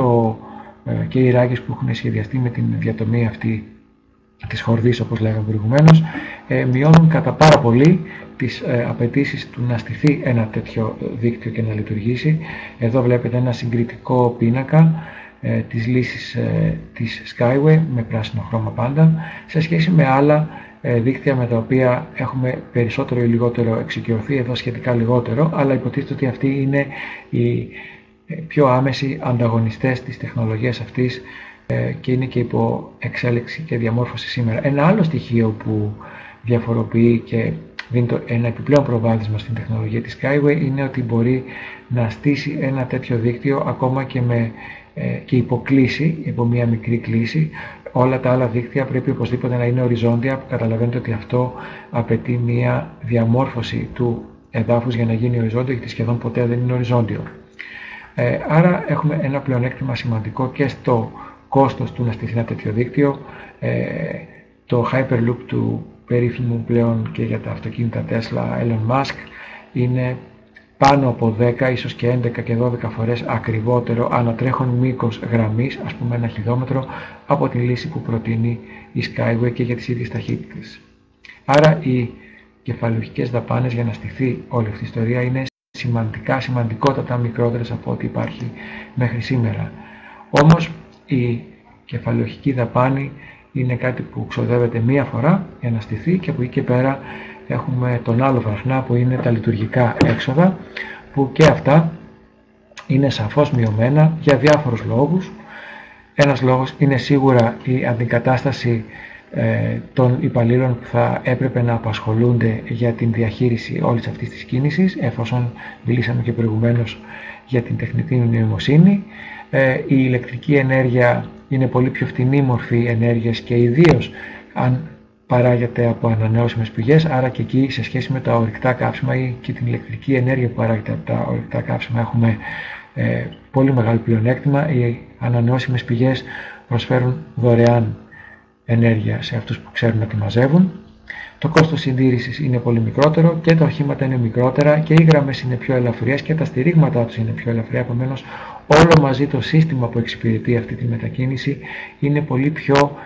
και οι ράγες που έχουν σχεδιαστεί με την διατομή αυτή της χορδής, όπως λέγαμε προηγουμένως, μειώνουν κατά πάρα πολύ τις απαιτήσεις του να στηθεί ένα τέτοιο δίκτυο και να λειτουργήσει. Εδώ βλέπετε ένα συγκριτικό πίνακα της λύσης της Skyway με πράσινο χρώμα πάντα, σε σχέση με άλλα δίκτυα με τα οποία έχουμε περισσότερο ή λιγότερο εξοικειωθεί, εδώ σχετικά λιγότερο, αλλά υποτίθεται ότι αυτοί είναι οι πιο άμεσοι ανταγωνιστές της τεχνολογίας αυτής και είναι και υπό εξέλιξη και διαμόρφωση σήμερα. Ένα άλλο στοιχείο που διαφοροποιεί και δίνει ένα επιπλέον προβάδισμα στην τεχνολογία της Skyway είναι ότι μπορεί να στήσει ένα τέτοιο δίκτυο ακόμα και υποκλήση, υπό μία μικρή κλίση. Όλα τα άλλα δίκτυα πρέπει οπωσδήποτε να είναι οριζόντια, που καταλαβαίνετε ότι αυτό απαιτεί μία διαμόρφωση του εδάφους για να γίνει οριζόντιο, γιατί σχεδόν ποτέ δεν είναι οριζόντιο. Άρα έχουμε ένα πλεονέκτημα σημαντικό και στο κόστος του να στηθεί ένα τέτοιο δίκτυο. Το Hyperloop του περίφημου πλέον και για τα αυτοκίνητα Tesla Elon Musk είναι πάνω από 10, ίσως και 11 και 12 φορές ακριβότερο ανατρέχον μήκος γραμμής, ας πούμε 1 χιλιόμετρο, από τη λύση που προτείνει η Skyway και για τις ίδιες ταχύτητες. Άρα οι κεφαλαιοχικές δαπάνες για να στηθεί όλη αυτή η ιστορία είναι σημαντικότατα μικρότερες από ό,τι υπάρχει μέχρι σήμερα. Όμως η κεφαλαιοχική δαπάνη είναι κάτι που ξοδεύεται μία φορά για να στηθεί, και από εκεί και πέρα έχουμε τον άλλο βραχνά που είναι τα λειτουργικά έξοδα, που και αυτά είναι σαφώς μειωμένα για διάφορους λόγους. Ένας λόγος είναι σίγουρα η αντικατάσταση των υπαλλήλων που θα έπρεπε να απασχολούνται για την διαχείριση όλης αυτής της κίνησης, εφόσον μιλήσαμε και προηγουμένως για την τεχνητή νοημοσύνη. Η ηλεκτρική ενέργεια είναι πολύ πιο φτηνή μορφή ενέργειας, και ιδίως αν παράγεται από ανανεώσιμες πηγές, άρα και εκεί σε σχέση με τα ορυκτά καύσιμα ή και την ηλεκτρική ενέργεια που παράγεται από τα ορυκτά καύσιμα έχουμε πολύ μεγάλο πλεονέκτημα. Οι ανανεώσιμες πηγές προσφέρουν δωρεάν ενέργεια σε αυτούς που ξέρουν να τη μαζεύουν. Το κόστος συντήρησης είναι πολύ μικρότερο και τα οχήματα είναι μικρότερα και οι γραμμές είναι πιο ελαφριές και τα στηρίγματά τους είναι πιο ελαφριά. Επομένως, όλο μαζί το σύστημα που εξυπηρετεί αυτή τη μετακίνηση είναι πολύ πιο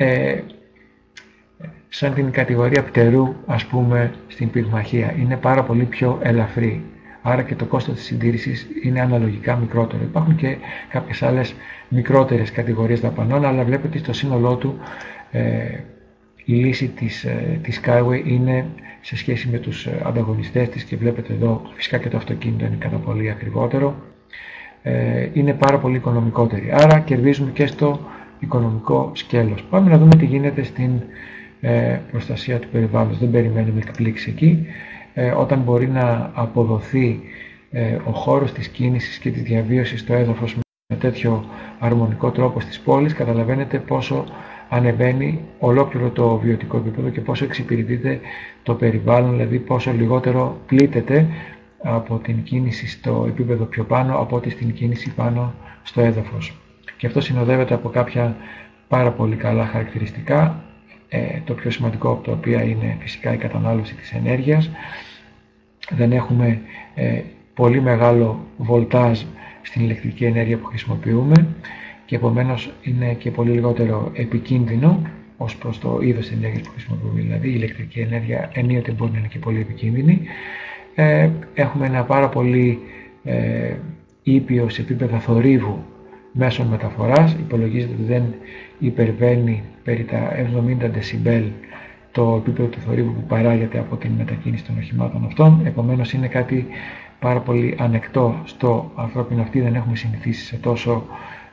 σαν την κατηγορία πτερού, ας πούμε, στην πυγμαχία. Είναι πάρα πολύ πιο ελαφρύ. Άρα και το κόστος της συντήρησης είναι αναλογικά μικρότερο. Υπάρχουν και κάποιες άλλες μικρότερες κατηγορίες δαπανών, αλλά βλέπετε ότι στο σύνολό του η λύση της Skyway είναι, σε σχέση με τους ανταγωνιστές της, και βλέπετε εδώ φυσικά και το αυτοκίνητο είναι κατά πολύ ακριβότερο, είναι πάρα πολύ οικονομικότερη. Άρα κερδίζουμε και στο οικονομικό σκέλος. Πάμε να δούμε τι γίνεται στην προστασία του περιβάλλοντος. Δεν περιμένουμε εκπλήξη εκεί. Όταν μπορεί να αποδοθεί ο χώρος της κίνησης και της διαβίωσης στο έδαφος με τέτοιο αρμονικό τρόπο στις πόλεις, καταλαβαίνετε πόσο ανεβαίνει ολόκληρο το βιωτικό επίπεδο και πόσο εξυπηρετείται το περιβάλλον, δηλαδή πόσο λιγότερο πλήττεται από την κίνηση στο επίπεδο πιο πάνω από ό,τι στην κίνηση πάνω στο έδαφος. Και αυτό συνοδεύεται από κάποια πάρα πολύ καλά χαρακτηριστικά, το πιο σημαντικό από τα οποία είναι φυσικά η κατανάλωση της ενέργειας. Δεν έχουμε πολύ μεγάλο βολτάζ στην ηλεκτρική ενέργεια που χρησιμοποιούμε, και επομένως είναι και πολύ λιγότερο επικίνδυνο ως προς το είδος της ενέργειας που χρησιμοποιούμε. Δηλαδή η ηλεκτρική ενέργεια ενίοτε μπορεί να είναι και πολύ επικίνδυνη. Έχουμε ένα πάρα πολύ ήπιο σε επίπεδα θορύβου μέσων μεταφοράς. Υπολογίζεται ότι δεν υπερβαίνει περί τα 70 δεσιμπέλ το επίπεδο του θορύβου που παράγεται από την μετακίνηση των οχημάτων αυτών. Επομένως είναι κάτι πάρα πολύ ανεκτό στο ανθρώπινο αυτή. Δεν έχουμε συνηθίσει σε τόσο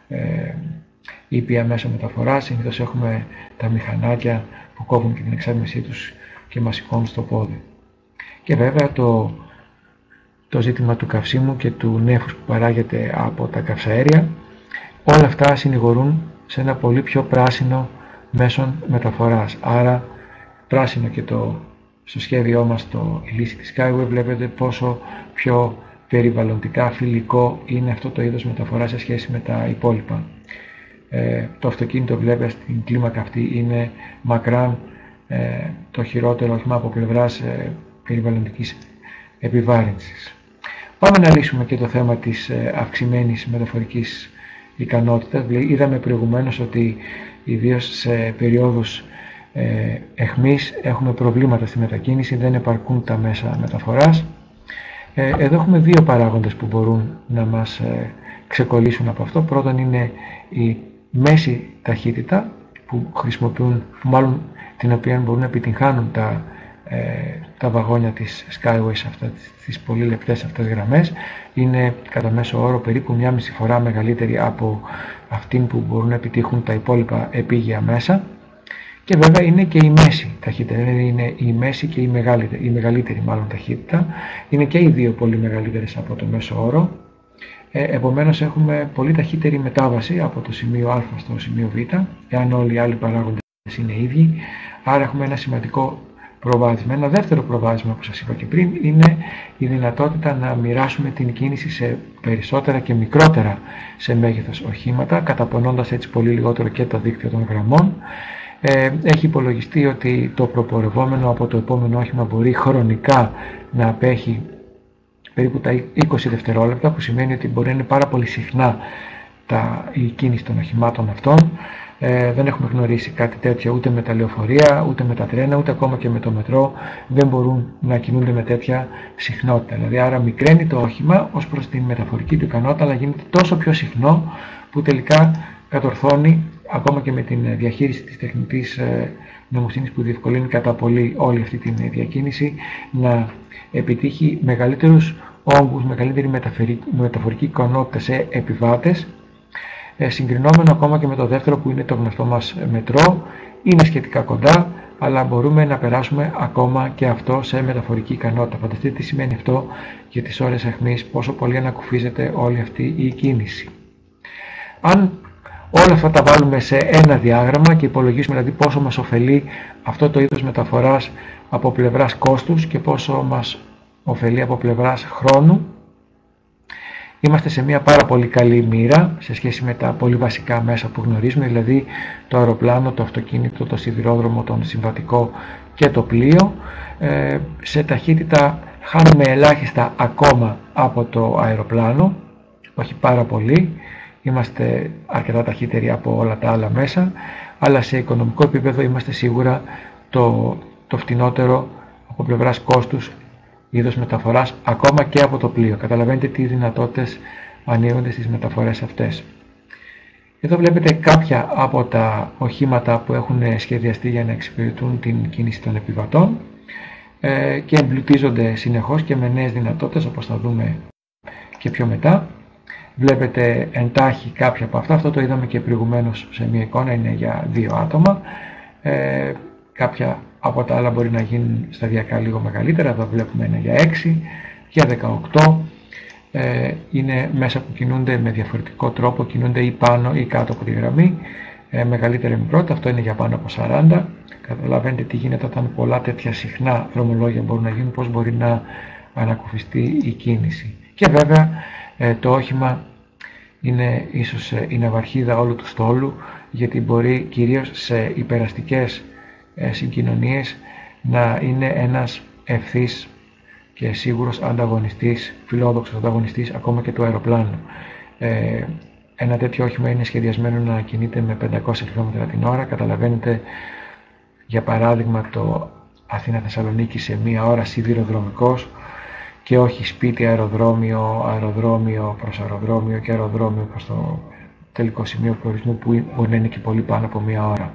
ήπια μέσα μεταφοράς. Συνήθως έχουμε τα μηχανάκια που κόβουν και την εξάρτησή τους και μας σηκώνουν στο πόδι. Και βέβαια το ζήτημα του καυσίμου και του νέφους που παράγεται από τα καυσαέρια, όλα αυτά συνηγορούν σε ένα πολύ πιο πράσινο μέσον μεταφοράς. Άρα πράσινο και στο σχέδιό μας η λύση της Skyway. Βλέπετε πόσο πιο περιβαλλοντικά φιλικό είναι αυτό το είδος μεταφοράς σε σχέση με τα υπόλοιπα. Το αυτοκίνητο, βλέπετε, στην κλίμακα αυτή είναι μακράν το χειρότερο όχημα από πλευράς περιβαλλοντικής επιβάρυνσης. Πάμε να λύσουμε και το θέμα της αυξημένης μεταφορικής ικανότητας. Είδαμε προηγουμένως ότι ιδίως σε περιόδους αιχμής έχουμε προβλήματα στη μετακίνηση, δεν επαρκούν τα μέσα μεταφοράς. Εδώ έχουμε δύο παράγοντες που μπορούν να μας ξεκολλήσουν από αυτό. Πρώτον είναι η μέση ταχύτητα που χρησιμοποιούν, μάλλον την οποία μπορούν να επιτυγχάνουν τα βαγόνια της Skyway σε τις πολύ λεπτές αυτές γραμμές. Είναι κατά μέσο όρο περίπου 1,5 φορά μεγαλύτερη από αυτήν που μπορούν να επιτύχουν τα υπόλοιπα επίγεια μέσα. Και βέβαια είναι και η μέση ταχύτητα, είναι η μέση και η μεγαλύτερη μάλλον ταχύτητα. Είναι και οι δύο πολύ μεγαλύτερες από το μέσο όρο. Επομένως έχουμε πολύ ταχύτερη μετάβαση από το σημείο Α στο σημείο Β, εάν όλοι οι άλλοι παράγοντες είναι ίδιοι. Άρα έχουμε ένα σημαντικό προβάδισμα. Ένα δεύτερο προβάδισμα που σας είπα και πριν είναι η δυνατότητα να μοιράσουμε την κίνηση σε περισσότερα και μικρότερα σε μέγεθος οχήματα, καταπονώντας έτσι πολύ λιγότερο και το δίκτυο των γραμμών. Έχει υπολογιστεί ότι το προπορευόμενο από το επόμενο όχημα μπορεί χρονικά να απέχει περίπου τα 20 δευτερόλεπτα, που σημαίνει ότι μπορεί να είναι πάρα πολύ συχνά η κίνηση των οχημάτων αυτών. Δεν έχουμε γνωρίσει κάτι τέτοιο ούτε με τα λεωφορεία, ούτε με τα τρένα, ούτε ακόμα και με το μετρό. Δεν μπορούν να κινούνται με τέτοια συχνότητα. Δηλαδή, άρα μικραίνει το όχημα ως προς την μεταφορική του ικανότητα, αλλά γίνεται τόσο πιο συχνό που τελικά κατορθώνει, ακόμα και με την διαχείριση της τεχνητής νοημοσύνης που διευκολύνει κατά πολύ όλη αυτή την διακίνηση, να επιτύχει μεγαλύτερους όγκους, μεγαλύτερη μεταφορική ικανότητα σε επιβάτες, συγκρινόμενο ακόμα και με το δεύτερο που είναι το γνωστό μας μετρό. Είναι σχετικά κοντά, αλλά μπορούμε να περάσουμε ακόμα και αυτό σε μεταφορική ικανότητα. Φανταστείτε τι σημαίνει αυτό για τις ώρες αιχμής, πόσο πολύ ανακουφίζεται όλη αυτή η κίνηση. Αν όλα αυτά τα βάλουμε σε ένα διάγραμμα και υπολογίσουμε δηλαδή πόσο μας ωφελεί αυτό το είδος μεταφοράς από πλευράς κόστους και πόσο μας ωφελεί από πλευράς χρόνου, είμαστε σε μια πάρα πολύ καλή μοίρα σε σχέση με τα πολύ βασικά μέσα που γνωρίζουμε, δηλαδή το αεροπλάνο, το αυτοκίνητο, το σιδηρόδρομο, τον συμβατικό και το πλοίο. Σε ταχύτητα χάνουμε ελάχιστα ακόμα από το αεροπλάνο, όχι πάρα πολύ. Είμαστε αρκετά ταχύτεροι από όλα τα άλλα μέσα, αλλά σε οικονομικό επίπεδο είμαστε σίγουρα το φτηνότερο από πλευράς κόστους είδος μεταφοράς, ακόμα και από το πλοίο. Καταλαβαίνετε τι δυνατότητες ανοίγονται στις μεταφορές αυτές. Εδώ βλέπετε κάποια από τα οχήματα που έχουν σχεδιαστεί για να εξυπηρετούν την κίνηση των επιβατών και εμπλουτίζονται συνεχώς και με νέες δυνατότητες, όπως θα δούμε και πιο μετά. Βλέπετε εντάχει κάποια από αυτά, αυτό το είδαμε και προηγουμένως σε μια εικόνα, είναι για 2 άτομα. Κάποια από τα άλλα μπορεί να γίνουν σταδιακά λίγο μεγαλύτερα, εδώ βλέπουμε ένα για 6, για 18. Είναι μέσα που κινούνται με διαφορετικό τρόπο, κινούνται ή πάνω ή κάτω από τη γραμμή, μεγαλύτερα ή μικρότερα, αυτό είναι για πάνω από 40. Καταλαβαίνετε τι γίνεται όταν πολλά τέτοια συχνά δρομολόγια μπορούν να γίνουν, πώς μπορεί να ανακουφιστεί η κίνηση. Και βέβαια το όχημα είναι ίσως η ναυαρχίδα όλου του στόλου, γιατί μπορεί κυρίως σε υπεραστικές συγκοινωνίες να είναι ένας ευθύς και σίγουρος ανταγωνιστής, φιλόδοξος ανταγωνιστής ακόμα και του αεροπλάνου. Ένα τέτοιο όχημα είναι σχεδιασμένο να κινείται με 500 χιλιόμετρα την ώρα. Καταλαβαίνετε, για παράδειγμα, το Αθήνα-Θεσσαλονίκη σε μία ώρα σιδηροδρομικός και όχι σπίτι, αεροδρόμιο, αεροδρόμιο προς αεροδρόμιο και αεροδρόμιο προς το τελικό σημείο προορισμού, που μπορεί να είναι και πολύ πάνω από μία ώρα.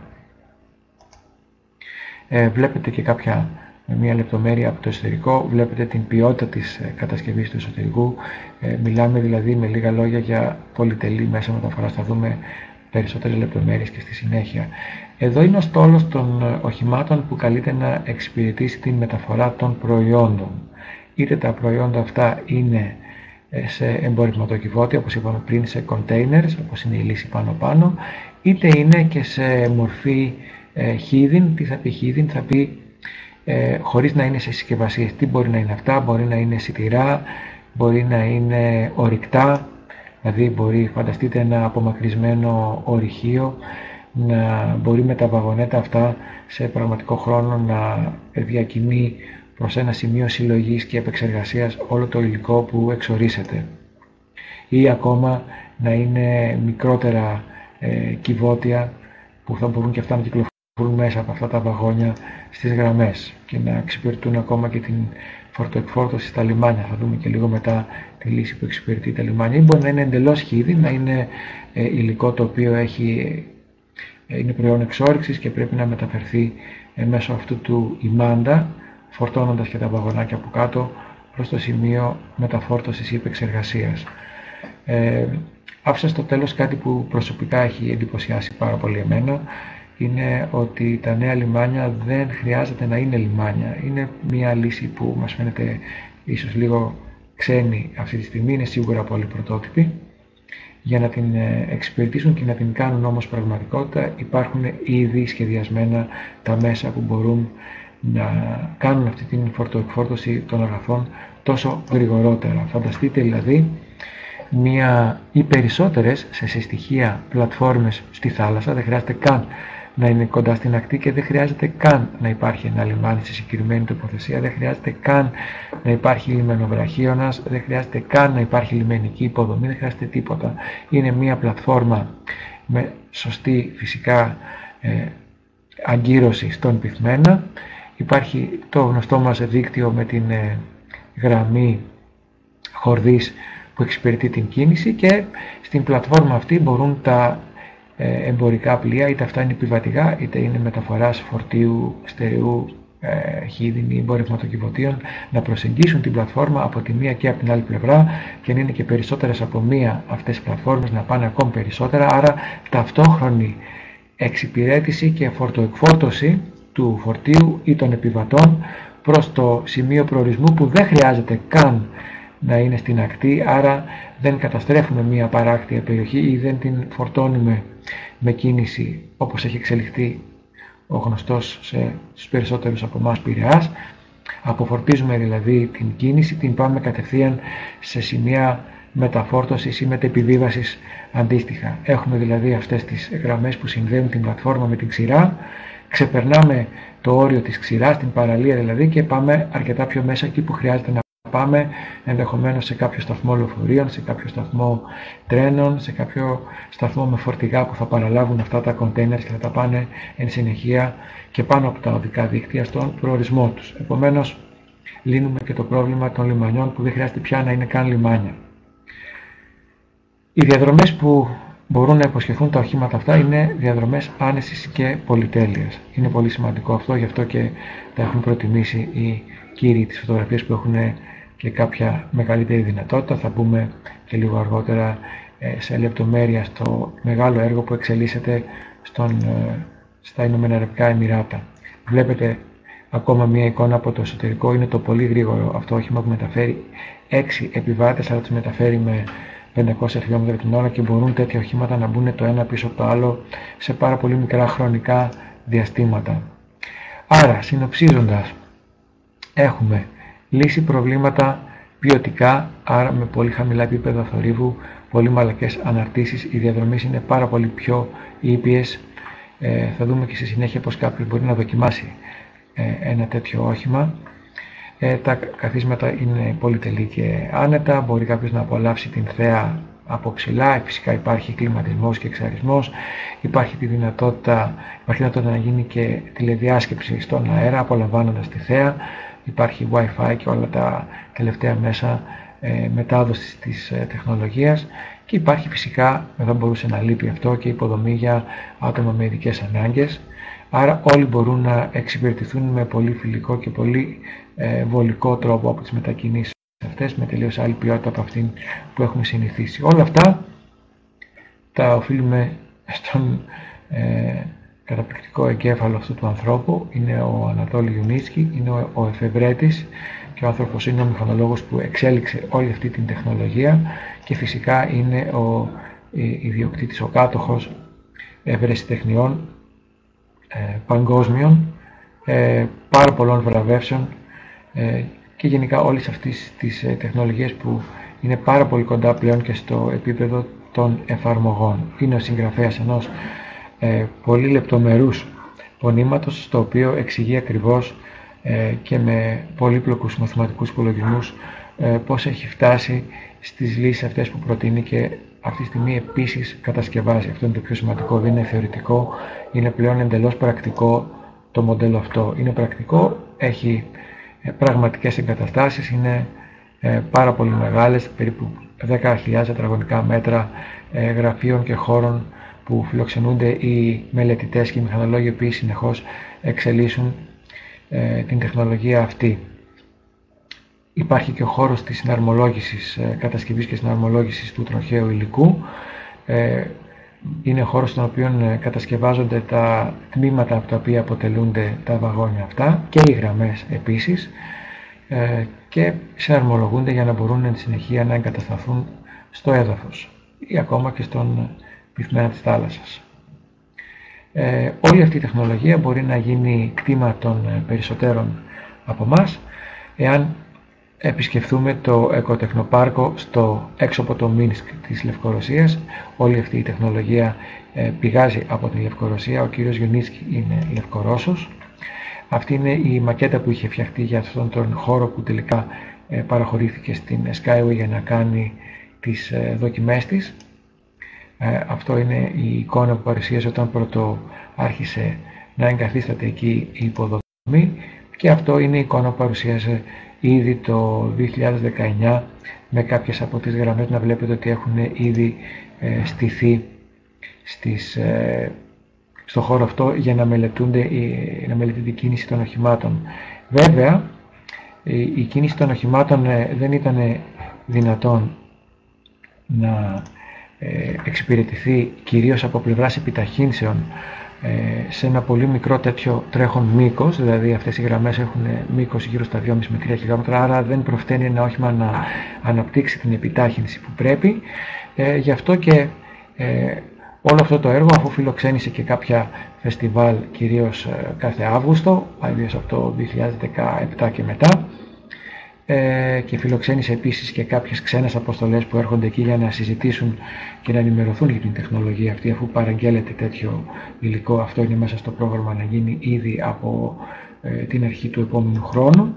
Βλέπετε και μία λεπτομέρεια από το εσωτερικό, βλέπετε την ποιότητα της κατασκευής του εσωτερικού. Μιλάμε δηλαδή με λίγα λόγια για πολυτελή μέσα μεταφοράς, θα δούμε περισσότερες λεπτομέρειες και στη συνέχεια. Εδώ είναι ο στόλος των οχημάτων που καλείται να εξυπηρετήσει την μεταφορά των προϊόντων. Είτε τα προϊόντα αυτά είναι σε εμπορευματοκιβώτια, όπως είπαμε πριν, σε containers, όπως είναι η λύση πάνω-πάνω, είτε είναι και σε μορφή hidden. Τι θα πει hidden? Θα πει χωρίς να είναι σε συσκευασίες. Τι μπορεί να είναι αυτά? Μπορεί να είναι σιτηρά, μπορεί να είναι ορυκτά, δηλαδή φανταστείτε ένα απομακρυσμένο ορυχείο, να μπορεί με τα βαγονέτα αυτά σε πραγματικό χρόνο να διακινεί προς ένα σημείο συλλογής και επεξεργασίας όλο το υλικό που εξορίσεται. Ή ακόμα να είναι μικρότερα κυβότια που θα μπορούν και αυτά να κυκλοφορούν μέσα από αυτά τα βαγόνια στις γραμμές και να εξυπηρετούν ακόμα και την φορτοεκφόρτωση στα λιμάνια. Θα δούμε και λίγο μετά τη λύση που εξυπηρετεί τα λιμάνια. Ή μπορεί να είναι εντελώς χίδι, να είναι υλικό το οποίο είναι προϊόν εξόρυξης και πρέπει να μεταφερθεί μέσω αυτού του ημάντα, φορτώνοντας και τα βαγονάκια από κάτω προς το σημείο μεταφόρτωσης ή επεξεργασίας. Άφησα στο τέλος κάτι που προσωπικά έχει εντυπωσιάσει πάρα πολύ εμένα. είναι ότι τα νέα λιμάνια δεν χρειάζεται να είναι λιμάνια. Είναι μια λύση που μας φαίνεται ίσως λίγο ξένη αυτή τη στιγμή, είναι σίγουρα πολύ πρωτότυπη. Για να την εξυπηρετήσουν και να την κάνουν όμως πραγματικότητα υπάρχουν ήδη σχεδιασμένα τα μέσα που μπορούν να κάνουν αυτή την φορτοεκφόρτωση των αγαθών τόσο γρηγορότερα. Φανταστείτε δηλαδή μία ή περισσότερες σε συστοιχεία πλατφόρμες στη θάλασσα, δεν χρειάζεται καν να είναι κοντά στην ακτή και δεν χρειάζεται καν να υπάρχει ένα λιμάνι σε συγκεκριμένη τοποθεσία, δεν χρειάζεται καν να υπάρχει λιμενοβραχίωνας, δεν χρειάζεται καν να υπάρχει λιμενική υποδομή, δεν χρειάζεται τίποτα. Είναι μία πλατφόρμα με σωστή φυσικά αγκύρωση στον πυθμένα. Υπάρχει το γνωστό μας δίκτυο με την γραμμή χορδής που εξυπηρετεί την κίνηση και στην πλατφόρμα αυτή μπορούν τα εμπορικά πλοία, είτε αυτά είναι επιβατικά είτε είναι μεταφοράς φορτίου, στερεού, χίδινη, εμπορευματοκιβωτίων, να προσεγγίσουν την πλατφόρμα από τη μία και από την άλλη πλευρά και να είναι και περισσότερες από μία αυτές τις πλατφόρμες, να πάνε ακόμη περισσότερα, άρα ταυτόχρονη εξυπηρέτηση και φορτοεκφόρτωση του φορτίου ή των επιβατών προς το σημείο προορισμού που δεν χρειάζεται καν να είναι στην ακτή, άρα δεν καταστρέφουμε μία παράκτια περιοχή ή δεν την φορτώνουμε με κίνηση όπως έχει εξελιχθεί ο γνωστός στους περισσότερους από εμάς Πειραιάς. Αποφορτίζουμε δηλαδή την κίνηση, την πάμε κατευθείαν σε σημεία μεταφόρτωσης ή μετεπιβίβασης αντίστοιχα. Έχουμε δηλαδή αυτές τις γραμμές που συνδέουν την πλατφόρμα με την ξηρά, ξεπερνάμε το όριο της ξηράς, την παραλία δηλαδή, και πάμε αρκετά πιο μέσα εκεί που χρειάζεται να πάμε, ενδεχομένως σε κάποιο σταθμό λεωφορείων, σε κάποιο σταθμό τρένων, σε κάποιο σταθμό με φορτηγά που θα παραλάβουν αυτά τα κοντέινερ και θα τα πάνε εν συνεχεία και πάνω από τα οδικά δίκτυα στον προορισμό τους. Επομένως, λύνουμε και το πρόβλημα των λιμανιών που δεν χρειάζεται πια να είναι καν λιμάνια. Οι διαδρομές που μπορούν να υποσχεθούν τα οχήματα αυτά είναι διαδρομές άνεσης και πολυτέλειας. Είναι πολύ σημαντικό αυτό, γι' αυτό και τα έχουν προτιμήσει οι κύριοι της φωτογραφίας που έχουν και κάποια μεγαλύτερη δυνατότητα. Θα μπούμε και λίγο αργότερα σε λεπτομέρεια στο μεγάλο έργο που εξελίσσεται στα Ηνωμένα Αραβικά Εμιράτα. Βλέπετε ακόμα μία εικόνα από το εσωτερικό. Είναι το πολύ γρήγορο αυτό όχημα που μεταφέρει 6 επιβάτες, αλλά τους μεταφέρει με 500 χιλιόμετρα την ώρα και μπορούν τέτοια οχήματα να μπουν το ένα πίσω από το άλλο σε πάρα πολύ μικρά χρονικά διαστήματα. Άρα, συνοψίζοντας, έχουμε λύσει προβλήματα ποιοτικά, άρα με πολύ χαμηλά επίπεδα θορύβου, πολύ μαλακές αναρτήσεις, οι διαδρομές είναι πάρα πολύ πιο ήπιες. Θα δούμε και στη συνέχεια πως κάποιος μπορεί να δοκιμάσει ένα τέτοιο όχημα. Τα καθίσματα είναι πολυτελή και άνετα, μπορεί κάποιος να απολαύσει την θέα από ψηλά, φυσικά υπάρχει κλιματισμός και εξαρισμός, υπάρχει δυνατότητα να γίνει και τηλεδιάσκεψη στον αέρα απολαμβάνοντας τη θέα, υπάρχει Wi-Fi και όλα τα τελευταία μέσα μετάδοσης της τεχνολογίας και υπάρχει φυσικά, δεν μπορούσε να λείπει αυτό, και υποδομή για άτομα με ειδικές ανάγκες. Άρα όλοι μπορούν να εξυπηρετηθούν με πολύ φιλικό και πολύ βολικό τρόπο από τις μετακινήσεις αυτές, με τελείως άλλη ποιότητα από αυτήν που έχουμε συνηθίσει. Όλα αυτά τα οφείλουμε στον καταπληκτικό εγκέφαλο αυτού του ανθρώπου. Είναι ο Ανατόλη Ιουνίτσκι, είναι ο εφευρέτης και ο άνθρωπος είναι ο μηχανολόγος που εξέλιξε όλη αυτή την τεχνολογία και φυσικά είναι ο ιδιοκτήτης, ο κάτοχος ευρεσιτεχνιών παγκόσμιων, πάρα πολλών βραβεύσεων και γενικά όλες αυτές τις τεχνολογίες που είναι πάρα πολύ κοντά πλέον και στο επίπεδο των εφαρμογών. Είναι ο συγγραφέας ενός πολύ λεπτομερούς πονήματος, στο οποίο εξηγεί ακριβώς και με πολύπλοκους μαθηματικούς υπολογισμούς πώς έχει φτάσει στις λύσεις αυτές που προτείνει και αυτή τη στιγμή επίσης κατασκευάζει. Αυτό είναι το πιο σημαντικό, δεν είναι θεωρητικό, είναι πλέον εντελώς πρακτικό το μοντέλο αυτό. Είναι πρακτικό, έχει πραγματικές εγκαταστάσεις, είναι πάρα πολύ μεγάλες, περίπου 10.000 τετραγωνικά μέτρα γραφείων και χώρων που φιλοξενούνται οι μελετητές και οι μηχανολόγοι, οι οποίοι συνεχώς εξελίσσουν την τεχνολογία αυτή. Υπάρχει και ο χώρος της συναρμολόγησης, κατασκευής και συναρμολόγησης του τροχαίου υλικού. είναι ο χώρος στον οποίο κατασκευάζονται τα τμήματα από τα οποία αποτελούνται τα βαγόνια αυτά και οι γραμμές επίσης, και συναρμολογούνται για να μπορούν εν συνεχεία να εγκατασταθούν στο έδαφος ή ακόμα και στον πυθμένα της θάλασσας. Όλη αυτή η τεχνολογία μπορεί να γίνει κτήμα των περισσότερων από εμάς εάν επισκεφθούμε το Εκοτεχνοπάρκο έξω από το Μίνσκ της Λευκορωσίας. Όλη αυτή η τεχνολογία πηγάζει από τη Λευκορωσία. Ο κύριος Γιουνίτσκι είναι Λευκορώσος. Αυτή είναι η μακέτα που είχε φτιαχτεί για αυτόν τον χώρο που τελικά παραχωρήθηκε στην Skyway για να κάνει τις δοκιμές της. Αυτό είναι η εικόνα που παρουσίασε όταν πρώτο άρχισε να εγκαθίσταται εκεί η υποδομή, και αυτό είναι η εικόνα που παρουσίασε ήδη το 2019 με κάποιες από τις γραμμές να βλέπετε ότι έχουν στηθεί στο χώρο αυτό για να μελετείται η κίνηση των οχημάτων. Βέβαια, η κίνηση των οχημάτων δεν ήταν δυνατόν να εξυπηρετηθεί κυρίως από πλευράς επιταχύνσεων σε ένα πολύ μικρό τέτοιο τρέχον μήκος, δηλαδή αυτές οι γραμμές έχουν μήκος γύρω στα 2,5 με 3 χιλιόμετρα, άρα δεν προφταίνει ένα όχημα να αναπτύξει την επιτάχυνση που πρέπει. Γι' αυτό και όλο αυτό το έργο, αφού φιλοξένησε και κάποια φεστιβάλ κυρίως κάθε Αύγουστο, ιδίως από το 2017 και μετά, και φιλοξένησε επίσης και κάποιες ξένες αποστολές που έρχονται εκεί για να συζητήσουν και να ενημερωθούν για την τεχνολογία αυτή, αφού παραγγέλλεται τέτοιο υλικό. Αυτό είναι μέσα στο πρόγραμμα να γίνει ήδη από την αρχή του επόμενου χρόνου.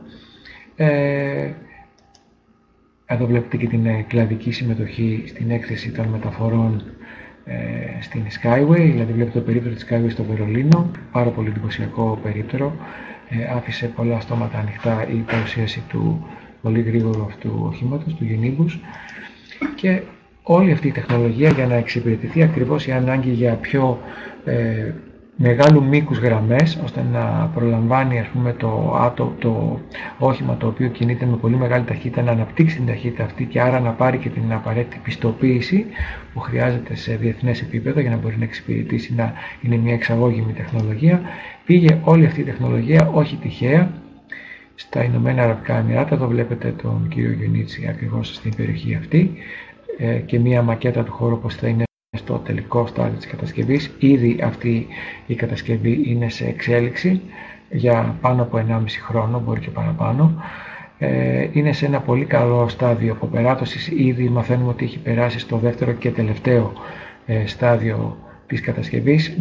Εδώ βλέπετε και την κλαδική συμμετοχή στην έκθεση των μεταφορών στην Skyway, δηλαδή βλέπετε το περίπτερο της Skyway στο Βερολίνο, πάρα πολύ εντυπωσιακό περίπτερο. Άφησε πολλά στόματα ανοιχτά η παρουσίαση του πολύ γρήγορου αυτού οχήματος, του Unibus, και όλη αυτή η τεχνολογία για να εξυπηρετηθεί ακριβώς η ανάγκη για πιο μεγάλου μήκους γραμμές, ώστε να προλαμβάνει, ας πούμε, το όχημα το οποίο κινείται με πολύ μεγάλη ταχύτητα να αναπτύξει την ταχύτητα αυτή και άρα να πάρει και την απαραίτητη πιστοποίηση που χρειάζεται σε διεθνές επίπεδο για να μπορεί να εξυπηρετήσει, να είναι μια εξαγώγημη τεχνολογία. Πήγε όλη αυτή η τεχνολογία, όχι τυχαία, στα Ηνωμένα Αραβικά Εμιράτα. Εδώ βλέπετε τον κύριο Γιουνίτσι ακριβώς στην περιοχή αυτή, και μια μακέτα του χώρου πως θα είναι στο τελικό στάδιο της κατασκευής. Ήδη αυτή η κατασκευή είναι σε εξέλιξη για πάνω από 1,5 χρόνο, μπορεί και παραπάνω. Είναι σε ένα πολύ καλό στάδιο αποπεράτωσης. Ήδη μαθαίνουμε ότι έχει περάσει στο δεύτερο και τελευταίο στάδιο της κατασκευής.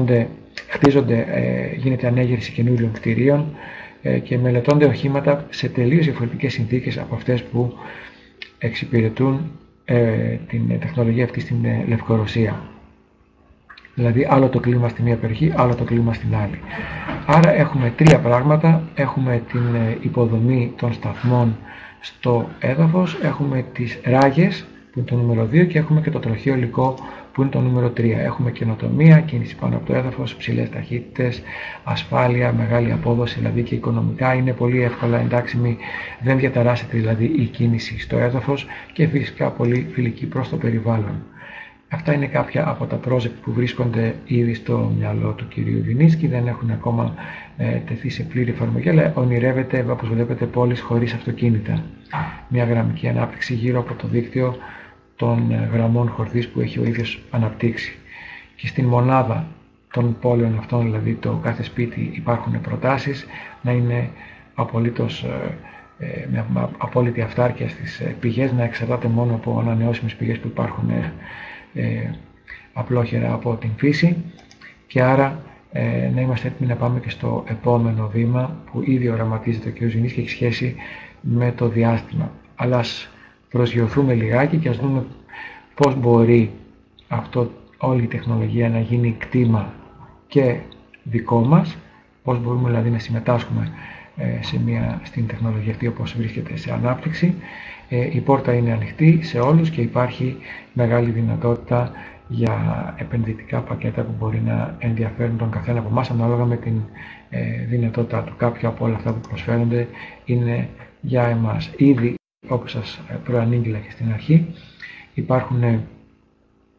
Γίνεται ανέγερση καινούριων κτηρίων και μελετώνται οχήματα σε τελείως διαφορετικές συνθήκες από αυτές που εξυπηρετούν την τεχνολογία αυτή στην Λευκορωσία. Δηλαδή άλλο το κλίμα στη μία περιοχή, άλλο το κλίμα στην άλλη. Άρα έχουμε τρία πράγματα. Έχουμε την υποδομή των σταθμών στο έδαφος, έχουμε τις ράγες που είναι το νούμερο 2 και έχουμε και το τροχαίο υλικό που είναι το νούμερο 3. Έχουμε καινοτομία, κίνηση πάνω από το έδαφος, ψηλές ταχύτητες, ασφάλεια, μεγάλη απόδοση, δηλαδή και οικονομικά είναι πολύ εύκολα εντάξιμη, δεν διαταράσσεται δηλαδή η κίνηση στο έδαφος και φυσικά πολύ φιλική προς το περιβάλλον. Αυτά είναι κάποια από τα project που βρίσκονται ήδη στο μυαλό του κυρίου Γιουνίτσκι, δεν έχουν ακόμα τεθεί σε πλήρη εφαρμογή, αλλά ονειρεύεται, όπως βλέπετε, πόλεις χωρίς αυτοκίνητα. Μια γραμμική ανάπτυξη γύρω από το δίκτυο των γραμμών χορδής που έχει ο ίδιος αναπτύξει. Και στην μονάδα των πόλεων αυτών, δηλαδή το κάθε σπίτι, υπάρχουν προτάσεις να είναι απολύτως με απόλυτη αυτάρκεια στις πηγές, να εξαρτάται μόνο από ανανεώσιμες πηγές που υπάρχουν απλόχερα από την φύση, και άρα να είμαστε έτοιμοι να πάμε και στο επόμενο βήμα που ήδη οραματίζεται ο κ. Ζηνής και έχει σχέση με το διάστημα. Αλλά ας προσγειωθούμε λιγάκι και ας δούμε πώς μπορεί όλη η τεχνολογία να γίνει κτήμα και δικό μας, πώς μπορούμε δηλαδή να συμμετάσχουμε στην τεχνολογία αυτή όπως βρίσκεται σε ανάπτυξη. Η πόρτα είναι ανοιχτή σε όλους και υπάρχει μεγάλη δυνατότητα για επενδυτικά πακέτα που μπορεί να ενδιαφέρουν τον καθένα από εμάς ανάλογα με την δυνατότητά του. Κάποια από όλα αυτά που προσφέρονται είναι για εμάς. Ήδη, όπως σας προανήγγειλα και στην αρχή, υπάρχουν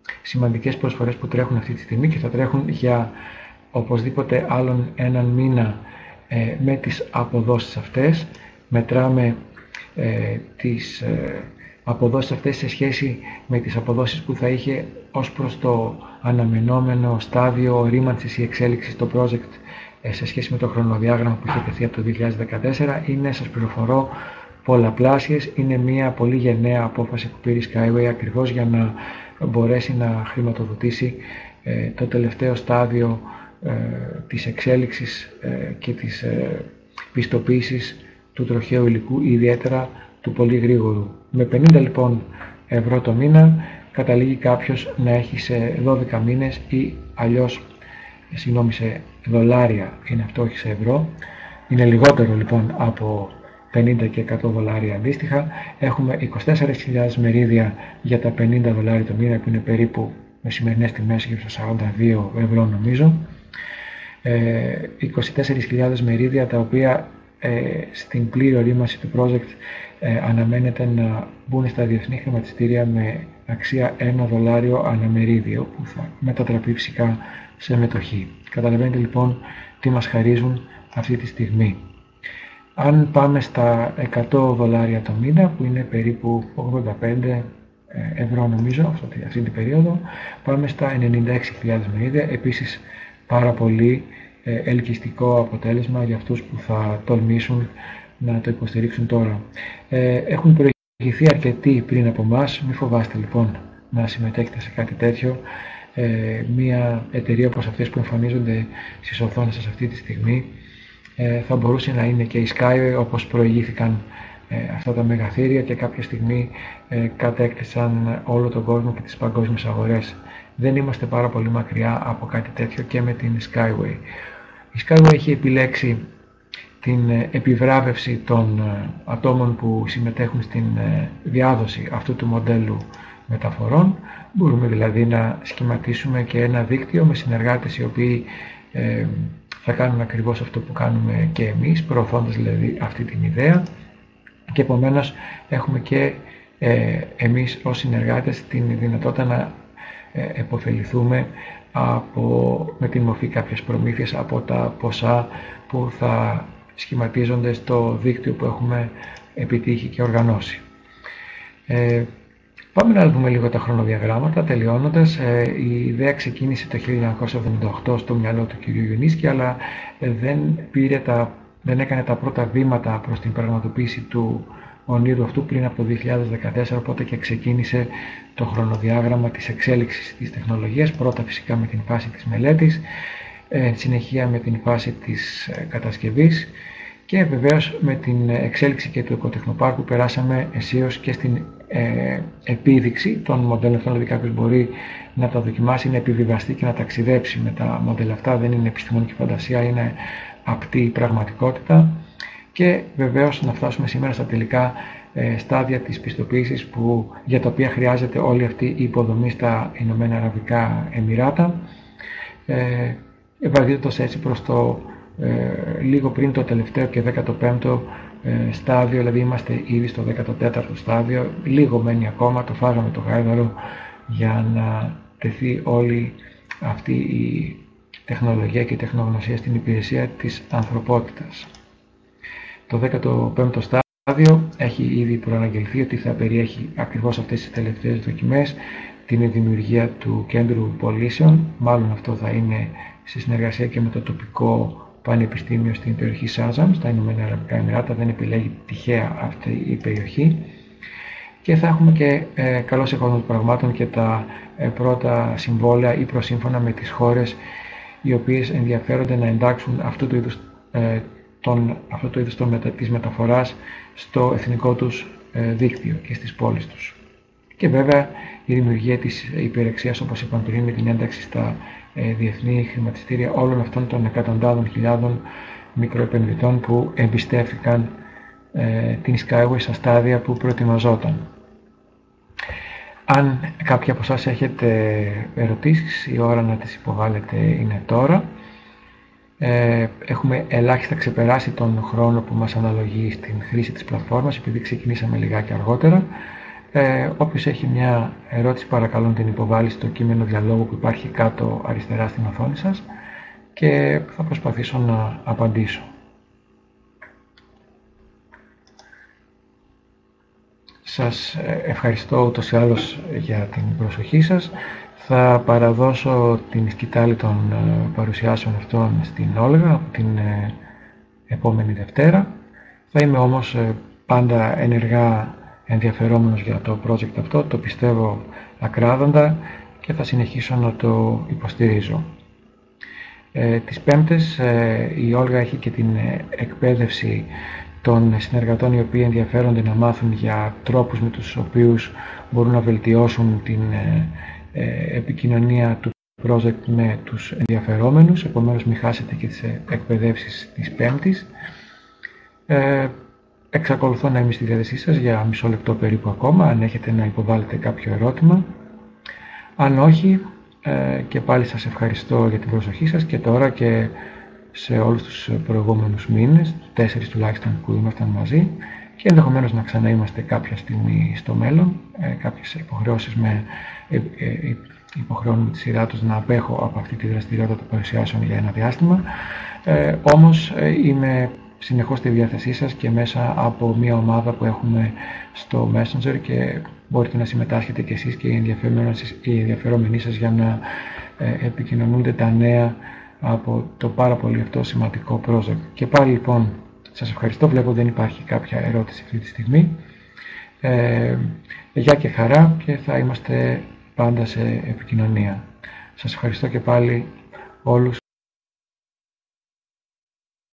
σημαντικές προσφορές που τρέχουν αυτή τη στιγμή και θα τρέχουν για οπωσδήποτε άλλον έναν μήνα με τις αποδόσεις αυτές. Μετράμε τις αποδόσεις αυτές σε σχέση με τις αποδόσεις που θα είχε ως προς το αναμενόμενο στάδιο ρήμανσης ή εξέλιξης το project σε σχέση με το χρονοδιάγραμμα που είχε τεθεί από το 2014. Είναι, σας πληροφορώ, πολλαπλάσιες. Είναι μια πολύ γενναία απόφαση που πήρε η Skyway ακριβώς για να μπορέσει να χρηματοδοτήσει το τελευταίο στάδιο της εξέλιξης και της πιστοποίησης του τροχαίου υλικού, ιδιαίτερα του πολύ γρήγορου. Με 50 λοιπόν ευρώ το μήνα καταλήγει κάποιος να έχει σε 12 μήνες ή αλλιώς, σε δολάρια είναι αυτό, όχι σε ευρώ. Είναι λιγότερο λοιπόν από 50 και 100 δολάρια αντίστοιχα. Έχουμε 24.000 μερίδια για τα 50 δολάρια το μήνα, που είναι περίπου με σημερινές τιμές γύρω στα 42 ευρώ νομίζω. 24.000 μερίδια τα οποία στην πλήρη ορίμανση του project αναμένεται να μπουν στα διεθνή χρηματιστήρια με αξία 1 δολάριο αναμερίδιο, που θα μετατραπεί φυσικά σε μετοχή. Καταλαβαίνετε λοιπόν τι μας χαρίζουν αυτή τη στιγμή. Αν πάμε στα 100 δολάρια το μήνα, που είναι περίπου 85 ευρώ νομίζω αυτή την περίοδο, πάμε στα 96.000 μερίδια. Επίσης πάρα πολύ ελκυστικό αποτέλεσμα για αυτούς που θα τολμήσουν να το υποστηρίξουν τώρα. Έχουν προηγηθεί αρκετοί πριν από εμάς, μην φοβάστε λοιπόν να συμμετέχετε σε κάτι τέτοιο. Μια εταιρεία όπως αυτές που εμφανίζονται στις οθόνες σας αυτή τη στιγμή θα μπορούσε να είναι και η Skyway, όπως προηγήθηκαν αυτά τα μεγαθύρια και κάποια στιγμή κατέκτησαν όλο τον κόσμο και τις παγκόσμιες αγορές. Δεν είμαστε πάρα πολύ μακριά από κάτι τέτοιο και με την Skyway. Η Skyway έχει επιλέξει την επιβράβευση των ατόμων που συμμετέχουν στην διάδοση αυτού του μοντέλου μεταφορών. Μπορούμε δηλαδή να σχηματίσουμε και ένα δίκτυο με συνεργάτες οι οποίοι θα κάνουν ακριβώς αυτό που κάνουμε και εμείς, προωθώντας δηλαδή αυτή την ιδέα, και επομένως έχουμε και εμείς ως συνεργάτες την δυνατότητα να επωφεληθούμε με την μορφή κάποιες προμήθειες από τα ποσά που θα σχηματίζονται στο δίκτυο που έχουμε επιτύχει και οργανώσει. Πάμε να δούμε λίγο τα χρονοδιαγράμματα. Τελειώνοντας, η ιδέα ξεκίνησε το 1978 στο μυαλό του κ. Ιουνίσκη, αλλά δεν έκανε τα πρώτα βήματα προς την πραγματοποίηση του ονείρου αυτού πριν από το 2014, οπότε και ξεκίνησε το χρονοδιάγραμμα της εξέλιξης της τεχνολογίας, πρώτα φυσικά με την φάση της μελέτης, συνεχεία με την φάση της κατασκευής και βεβαίως με την εξέλιξη και του οικοτεχνοπάρκου περάσαμε αισίως και στην επίδειξη των μοντέλων αυτών. Δηλαδή κάποιος μπορεί να τα δοκιμάσει, να επιβιβαστεί και να ταξιδέψει με τα μοντέλα αυτά. Δεν είναι επιστημονική φαντασία, είναι απτή πραγματικότητα. Και βεβαίως να φτάσουμε σήμερα στα τελικά στάδια της πιστοποίησης, για τα οποία χρειάζεται όλη αυτή η υποδομή στα Ηνωμένα Αραβικά Εμιράτα, βαδίζοντας έτσι προς το λίγο πριν το τελευταίο και 15ο στάδιο, δηλαδή είμαστε ήδη στο 14ο στάδιο, λίγο μένει ακόμα, το φάγαμε το γάιδαρο για να τεθεί όλη αυτή η τεχνολογία και η τεχνογνωσία στην υπηρεσία της ανθρωπότητας. Το 15ο στάδιο έχει ήδη προαναγγελθεί ότι θα περιέχει ακριβώς αυτές τις τελευταίες δοκιμές, την δημιουργία του κέντρου πωλήσεων. Μάλλον αυτό θα είναι σε συνεργασία και με το τοπικό πανεπιστήμιο στην περιοχή Σάζαμ, στα Ηνωμένα Αραβικά Εμιράτα. Δεν επιλέγει τυχαία αυτή η περιοχή. Και θα έχουμε και καλώς εχόντων των πραγμάτων και τα πρώτα συμβόλαια ή προσύμφωνα με τις χώρες οι οποίες ενδιαφέρονται να εντάξουν αυτού του είδους της μεταφοράς στο εθνικό τους δίκτυο και στις πόλεις τους. Και βέβαια η δημιουργία της υπεραξίας, όπως είπαμε πριν, με την ένταξη στα διεθνή χρηματιστήρια όλων αυτών των εκατοντάδων χιλιάδων μικροεπενδυτών που εμπιστεύτηκαν την Skyway στα στάδια που προετοιμαζόταν. Αν κάποιοι από εσάς έχετε ερωτήσεις, η ώρα να τις υποβάλλετε είναι τώρα. Έχουμε ελάχιστα ξεπεράσει τον χρόνο που μας αναλογεί στην χρήση της πλατφόρμας, επειδή ξεκινήσαμε λιγάκι αργότερα. Όποιος έχει μια ερώτηση, παρακαλώ να την υποβάλει στο κείμενο διαλόγου που υπάρχει κάτω αριστερά στην οθόνη σας και θα προσπαθήσω να απαντήσω. Σας ευχαριστώ ούτως ή άλλως για την προσοχή σας. Θα παραδώσω την σκητάλη των παρουσιάσεων αυτών στην Όλγα από την επόμενη Δευτέρα. Θα είμαι όμως πάντα ενεργά ενδιαφερόμενος για το project αυτό, το πιστεύω ακράδαντα και θα συνεχίσω να το υποστηρίζω. Τις Πέμπτες η Όλγα έχει και την εκπαίδευση των συνεργατών οι οποίοι ενδιαφέρονται να μάθουν για τρόπους με τους οποίους μπορούν να βελτιώσουν την επικοινωνία του project με τους ενδιαφερόμενους, επομένως μην χάσετε και τις εκπαιδεύσεις της Πέμπτης. Εξακολουθώ να είμαι στη διάθεσή σας για μισό λεπτό περίπου ακόμα, αν έχετε να υποβάλλετε κάποιο ερώτημα. Αν όχι, και πάλι σας ευχαριστώ για την προσοχή σας και τώρα και σε όλους τους προηγούμενους μήνες, 4 τουλάχιστον που ήμασταν μαζί και ενδεχομένως να ξαναείμαστε κάποια στιγμή στο μέλλον. Κάποιες υποχρεώσεις με υποχρεώνουν τη σειρά τους να απέχω από αυτή τη δραστηριότητα των παρουσιάσεων για ένα διάστημα. Όμως είμαι συνεχώς στη διάθεσή σας και μέσα από μια ομάδα που έχουμε στο Messenger και μπορείτε να συμμετάσχετε και εσείς και οι ενδιαφερόμενοι σας για να επικοινωνούνται τα νέα από το πάρα πολύ αυτό σημαντικό project. Και πάλι λοιπόν σας ευχαριστώ, βλέπω δεν υπάρχει κάποια ερώτηση αυτή τη στιγμή. Γεια και χαρά και θα είμαστε πάντα σε επικοινωνία. Σας ευχαριστώ και πάλι όλους